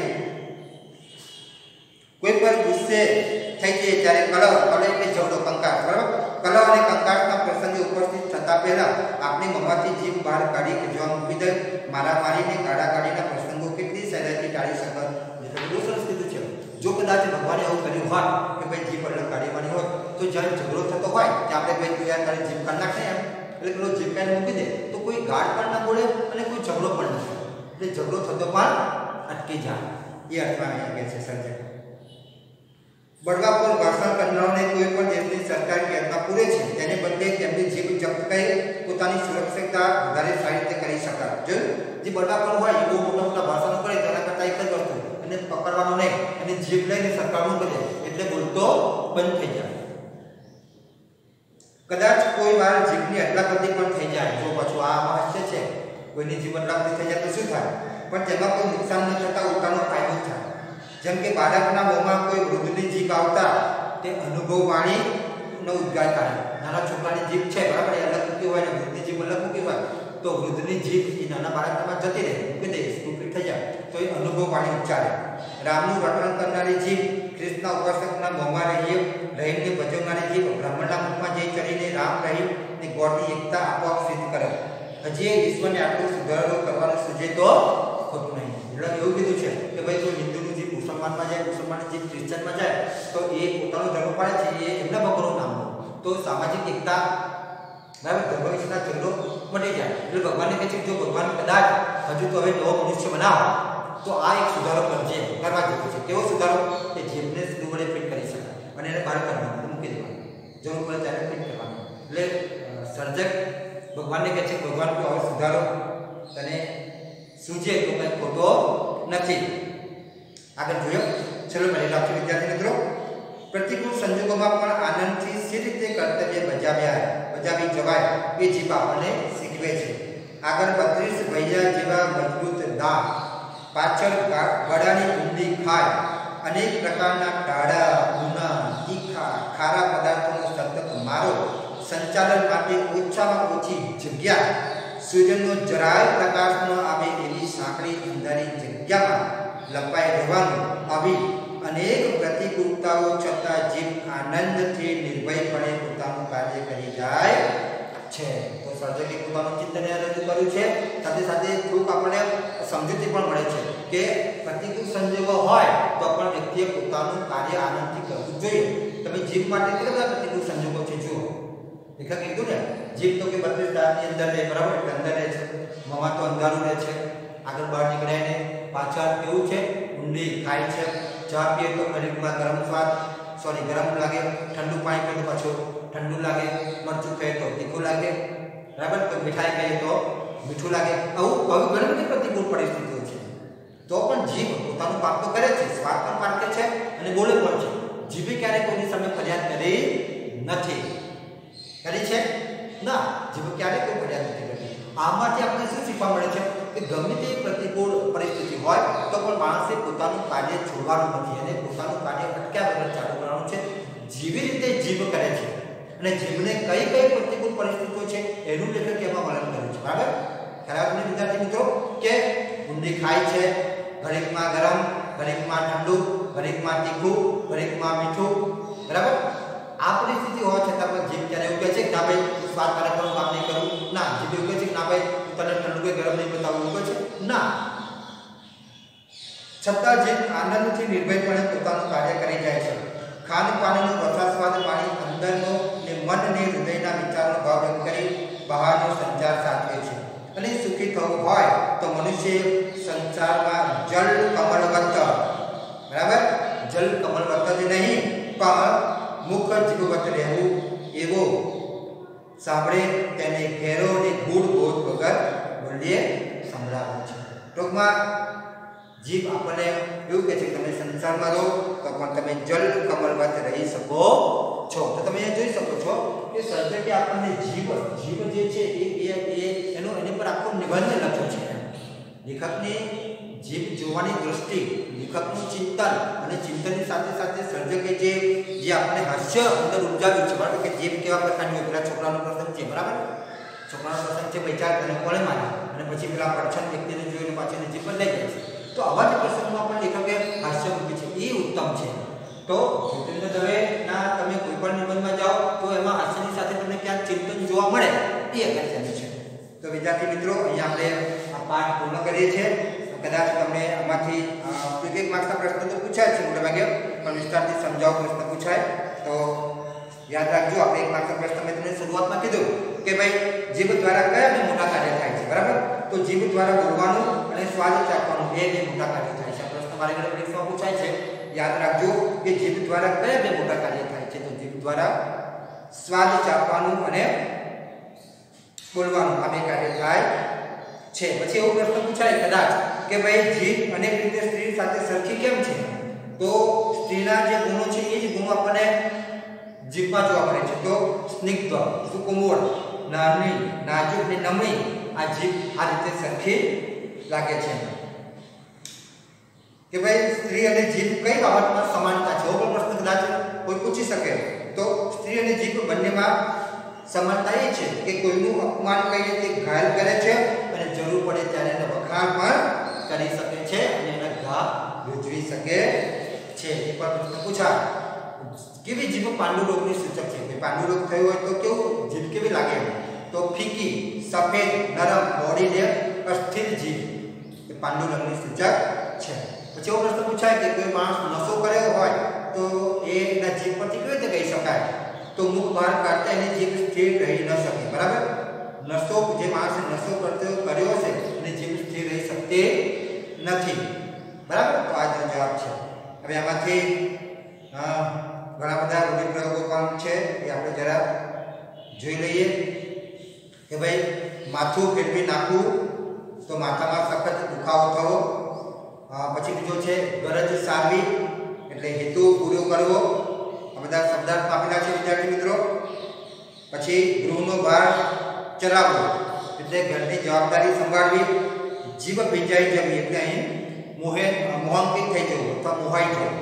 કોઈ પર ગુસ્સે થઈ જાય ત્યારે કલહ, કલહ એટલે ઝઘડો, કંકાસ, બરાબર? કલહ અને કંકાસના પ્રસંગે ઉપસ્થિત થતા પહેલા આપણી મોંમાંથી જીભ બહાર કાઢી કહેવા મૂકી દે. મારા મારીને ગાડા ગાડીના પ્રસંગો કેટલી સહેલાઈથી ટાળી શકાય. એટલે બહુ સરસ કીધું છે. જો કદાચ ભગવાને એવું કર્યું હોત કે ભાઈ જીભ અલગ કાઢવાની હોત તો જ્યારે ઝઘડો થતો હોય કે આપણે ભાઈ તું યાર તારી જીભ કાઢ નાખે એમ, એટલે પેલો જીભ કાઢી મૂકી દે તો કોઈ ગાળ પણ ના બોલે અને કોઈ ઝઘડો પણ ન થાય, એટલે ઝઘડો થતો પણ અટકી જાય. એ અર્થમાં અહીંયા કહે છે સર્જક. બળવાખોર ભાષણ કરનારને કોઈ પણ દેશની સરકાર કેદમાં પૂરે છે, તેને બદલે તેમની જીભ જપ્ત કરી પોતાની સુરક્ષિતતા વધારે સારી રીતે કરી શકાય. જો જે બળવાખોર હોય એ બહુ મોટા મોટા ભાષણો કરે તેના કરતાં એક જ વસ્તુ એને પકડવાનો નહીં અને જીભ લઈને સરકારનું કરે એટલે બોલતો બંધ થઈ જાય. કદાચ કોઈ વાર જીભની અદલાબદલી પણ થઈ જાય. જો પાછું આ હાસ્ય છે, કોઈની જીભ અદલાબદલી થઈ જાય તો શું થાય? પણ તેમાં કોઈ નુકસાન ન થતા ઉલટાનો ફાયદો થાય. જેમ કે બાળકના મોંમાં કોઈ વૃદ્ધની જીભ આવતા તે અનુભવ વાણીનો ઉદ્ગાર કરે. નાના છોકરાની જીભ છે, બરાબર, એ અલગ મૂકી હોય ને વૃદ્ધની જીભ અલગ મૂકી હોય તો વૃદ્ધની જીભ એ નાના બાળકમાં જતી રહે, મૂકી દે, સ્ટુપિડ થઈ જાય તો એ અનુભવ વાણી ઉચ્ચારે. રામનું વર્ણન કરનારી જીભ, કૃષ્ણના ઉપાસકના મોંમાં રહી રહીને ભજવનારી જીભ બ્રાહ્મણના મુખમાં જઈ ચડીને રામ રહીમ ને ગોળની એકતા આપોઆપ સિદ્ધ કરે. હજી એ વિશ્વને આટલો સુધારો કરવાનો સૂજે તો ખોટું નહીં. એટલે એવું કીધું છે કે ભાઈ કોઈ હિન્દુનું જીભ મુસલમાનમાં જાય, મુસલમાનની જીભ ક્રિશ્ચનમાં જાય તો એ પોતાનો ધર્મ પાડે છે, એ એમના ભગવાનનું નામ તો સામાજિક એકતા, બરાબર, ધર્મ વિશેના ઝઘડો મટી જાય. એટલે ભગવાનને કહે છે કે જો ભગવાન કદાચ હજુ તો હવે નવો મનુષ્ય બનાવો તો આ એક સુધારો કરજે, કરવા જેવો છે. કેવો સુધારો? કે જીભને સીધું વડે ફિટ કરી શકાય અને એને બહાર કરવાનું, મૂકી દેવાનું, જરૂર પડે ત્યારે ફિટ કરવાનું. એટલે સર્જક ભગવાનને કહે છે ભગવાન તો હવે સુધારો તને સૂજે તો કંઈ ખોટો નથી. આગળ જોયો, ચલો મને લાગશે વિદ્યાર્થી મિત્રો, પ્રતિકૂળ સંજોગોમાં પણ આનંદથી સી રીતે કર્તવ્ય બજાવ્યા બજાવી જવાય એ જીભ આપણને શીખવે છે. આગળ બત્રીસ ભૈયા જેવા મજબૂત દાંત, પાછળ ગળાની ઊંડી ખાય, અનેક પ્રકારના ટાળા, ઊના, તીખા, ખારા પદાર્થોનો સતત મારો, સંચાલન માટે ઓછામાં ઓછી જગ્યા, સૂર્યનો જરાય પ્રકાશ ન આવે એવી સાંકડી અંધારી જગ્યામાં લપાઈ રહેવાનું, આવી અનેક પ્રતિકૂળતાઓ છતાં જીભ આનંદથી નિર્ભયપણે પોતાનું કાર્ય કરી જાય છે. તો સર્જકે પોતાનું ચિંતન રજૂ કર્યું છે, સાથે સાથે થોડુંક આપણને સમજૂતી પણ મળે છે કે પ્રતિકૂળ સંજોગો હોય તો પણ વ્યક્તિએ પોતાનું કાર્ય આનંદથી કરવું જોઈએ. તમે જીભ માટે કેટલા બધા પ્રતિકૂળ સંજોગો છે જુઓ. લેખક કીધું ને જીભ તો કે બત્રીસ દાંતની અંદર રહે, બરાબર, એટલે અંદર રહે છે, મોંમાં તો અંધારું રહે છે, આગળ બહાર નીકળે ને પાછળ કેવું છે, ઊંડી ખાય છે, ચા પીએ તો ઘડીકમાં ગરમ સ્વાદ સોરી ગરમ લાગે, ઠંડુ પાણી પીએ તો પાછું ઠંડુ લાગે, મરચું ખાઈએ તો તીખું લાગે, બરાબર, તો મીઠાઈ ખાઈએ તો મીઠું લાગે. આવું આવી ઘણી બધી પ્રતિકૂળ પરિસ્થિતિઓ છે તો પણ જીભ પોતાનું પાપ તો કરે છે, સ્વાદ પણ પાકે છે અને બોલે પણ છે. જીભે ક્યારેય કોઈની સામે ફરિયાદ કરી નથી. કરી છે ના, જીભ ક્યારેય કોઈ ફરિયાદ નથી કરી. આમાંથી આપણે શું શીખવા મળે છે કે ગમે તે પ્રતિકૂળ પરિસ્થિતિ હોય તો પણ માણસે પોતાનું કાર્ય છોડવાનું નથી અને પોતાનું કાર્ય અટક્યા વગર ચાલુ કરવાનું છે. જેવી રીતે જીભ કરે છે અને જીભને કઈ કઈ પ્રતિકૂળ પરિસ્થિતિઓ છે એનું લેખક એમાં વર્ણન કર્યું છે. બરાબર, ખરા તમને વિદ્યાર્થી મિત્રો કે ઊંડી ખાય છે, ઘડીકમાં ગરમ, ઘડીકમાં ઠંડુ, ઘડીકમાં તીખું, ઘડીકમાં મીઠું. બરાબર, આ પરિસ્થિતિ હોવા છતાં પણ જીભ ત્યારે એવું કહે છે કે ના ભાઈ સ્વાદ કાર્યક્રમ કામ નહીં કરું, ના જીભ એવું કહે છે કે ના ભાઈ તને ઠંડુ કે ગરમ નહીં બતાવું, એવું કહે છે ના. છતાં જીભ આનંદથી નિર્ભયપણે પોતાનું કાર્ય કરી જાય છે. ખાન પાણીનું રસાસ્વાદ પાણી અંદરનો ને મન ને હૃદયના વિચારનો ભાવ વ્યક્ત કરી બહારનો સંચાર સાધવે છે. અને સુખી થવું હોય તો મનુષ્ય સંસારમાં જલ કમલવત, બરાબર, જલ કમલવત જ નહીં પણ મુખ જીભવત રહેવું એવો સાંભળે તેને ઘેરો ને ગૂઢ બોધ વગર બોલીએ સંભળાવે છે. ટૂંકમાં જીભ આપણને એવું કહે છે કે તમે સંસારમાં રહો તો પણ તમે જલ કમલવત રહી શકો છો. તો તમે અહીંયા જોઈ શકો છો કે સર્જકે આપણને જીભ જીભ જે છે એ એ એનો એની પર આખો નિબંધ લખ્યો છે. લેખકની જીભ જોવાની દ્રષ્ટિ, લેખકનું ચિંતન અને ચિંતનની સાથે સાથે સર્જકે જે જે આપણને હાસ્ય અંદર ઉમજાવ્યું છે. બરાબર, કે જીભ કેવા પ્રકારની હોય. પેલા છોકરાનો પ્રસંગ છે, બરાબર, છોકરાનો પ્રસંગ છે, બચાર તને કોણે મારે, અને પછી પેલા પડછન વ્યક્તિને જોઈને પાછળની જીભ પર લઈ જાય છે. તો આવા જ પ્રસંગમાં પણ લેખકે હાસ્ય મૂક્યું છે, એ ઉત્તમ છે. તો જ્યોતિન્દ્ર દવેના તમે કોઈ પણ નિબંધમાં જાઓ તો એમાં હાસ્યની સાથે તમને ક્યાંક ચિંતન જોવા મળે, એ અગત્યનું છે. તો વિદ્યાર્થી મિત્રો, અહીંયા આપણે આ પાઠ પૂર્ણ કરીએ છીએ. કદાચ તમને આમાંથી એક એક માર્ક્સના પ્રશ્નો તો પૂછાય છે મોટા ભાગે, પણ વિસ્તારથી સમજાવો પ્રશ્ન પૂછાય તો યાદ રાખજો. આપણે એક માર્ક્સના પ્રશ્ન મેં તમને શરૂઆતમાં કીધું કે ભાઈ જીભ દ્વારા કયા બે મોટા કાર્ય થાય છે. બરાબર, તો જીભ દ્વારા બોલવાનું અને સ્વાદ ચાખવાનું બે બે મોટા કાર્ય થાય છે. આ પ્રશ્ન મારી ઘરે પરીક્ષામાં પૂછાય છે. યાદ રાખજો કે જીભ દ્વારા કયા બે મોટા કાર્ય થાય છે. તો જીભ દ્વારા સ્વાદ ચાખવાનું અને બોલવાનું આ બે કાર્ય થાય છે. પછી એવો પ્રશ્ન પૂછાય કદાચ કે ભાઈ જીભ અનેક રીતે સ્ત્રી સાથે સરખી કેમ છે. તો સ્ત્રીના જે ગુણો છે એ જ ગુણો આપણને જીભમાં જોવા મળે છે. તો સ્નિગ્ધ, સુકોમળ, નાની, નાજુક ને નમણી આ જીભ આ રીતે સરખી લાગે છે. કે ભાઈ સ્ત્રી અને જીભ કઈ બાબતમાં સમાનતા છે, એવો પણ પ્રશ્ન કદાચ કોઈ પૂછી શકે. તો સ્ત્રી અને જીભ બંનેમાં સમાનતા એ છે કે કોઈનું અપમાન કઈ રીતે ઘાયલ કરે છે અને જરૂર પડે ત્યારે એને વખાણ પણ કરી શકે છે અને એના ઘા ભેજવી શકે છે. એ પણ પ્રશ્ન પૂછાય. કેવી જીભ પાંડુ રોગની સૂચક છે. કે પાંડુ રોગ થયો હોય તો કેવું જીભ કેવી લાગે. તો ફીકી, સફેદ, નરમ, મોડીને અસ્થિર જીભ એ પાંડુ રોગની સૂચક છે. પછી એવો પ્રશ્ન પૂછાય કે કોઈ માણસ નશો કર્યો હોય તો એ એના જીભ પરથી કેવી રીતે કહી શકાય. તો મુખ બહાર કાઢતા એની જીભ સ્થિર રહી ન શકે. બરાબર, નશો જે માણસે નશો કરતો કર્યો હશે એની જીભ સ્થિર રહી શકતી નથી. બરાબર, તો આ જવાબ છે. હવે આમાંથી ઘણા બધા રૂઢિપ્રયોગો પણ છે એ આપણે જરા જોઈ લઈએ. કે ભાઈ માથું ફેરવી નાખવું તો માથામાં સખત દુખાવો થવો. પછી બીજો છે ગરજ સારવી એટલે હેતુ પૂરો કરવો. આ બધા શબ્દાર્થ આપેલા છે વિદ્યાર્થી મિત્રો. પછી ગૃહનો ભાર ચલાવવો એટલે ઘરની જવાબદારી સંભાળવી. જીભ ભીંજાઈ જવી એટલે અહીં મોહે મોહાંકિત થઈ જવું અથવા મોહાઈ જવું.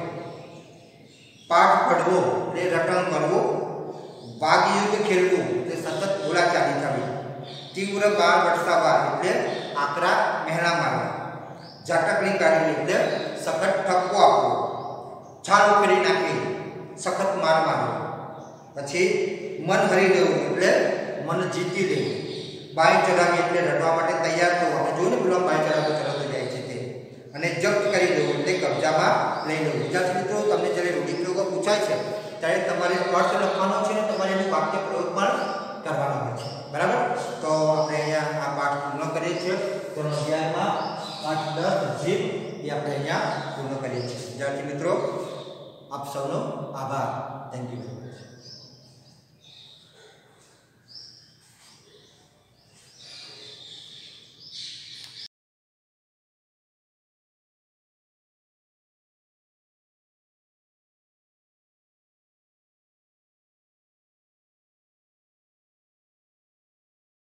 પાઠ પડવો એટલે રટણ કરવું. વાગયુગ ખેલવું એટલે સતત બોલાચાલી થવી. તીવ્ર બાર વરસાવા એટલે આકરા મહેણા મારવા. ઝાટકણી કાઢવી એટલે સખત ઠપકો આપવો. છાલ ઉકેરી નાખવી, સખત માર મારવો. પછી મન હરી લેવું એટલે મન જીતી લેવું. બાય ચડાવી એટલે રડવા માટે તૈયાર થવું. આપણે જોયું ને પેલો બાય ચડાવી તરત જાય છે તે. અને જપ્ત કરી લેવું એટલે કબજામાં લઈ લેવું. વિદ્યાર્થી મિત્રો, તમને જ્યારે રૂઢિપ્રયોગો પૂછાય છે ત્યારે તમારે અર્થ લખવાનો છે ને તમારે એનું વાક્ય પ્રયોગ પણ કરવાનો હોય છે. બરાબર, તો આપણે અહીંયા આ પાઠ પૂર્ણ કરીએ છીએ. ધોરણ અગિયારમાં પાઠ દસ જીભ એ આપણે અહીંયા પૂર્ણ કરીએ છીએ. વિદ્યાર્થી મિત્રો, આપ સૌનો આભાર. Thank you.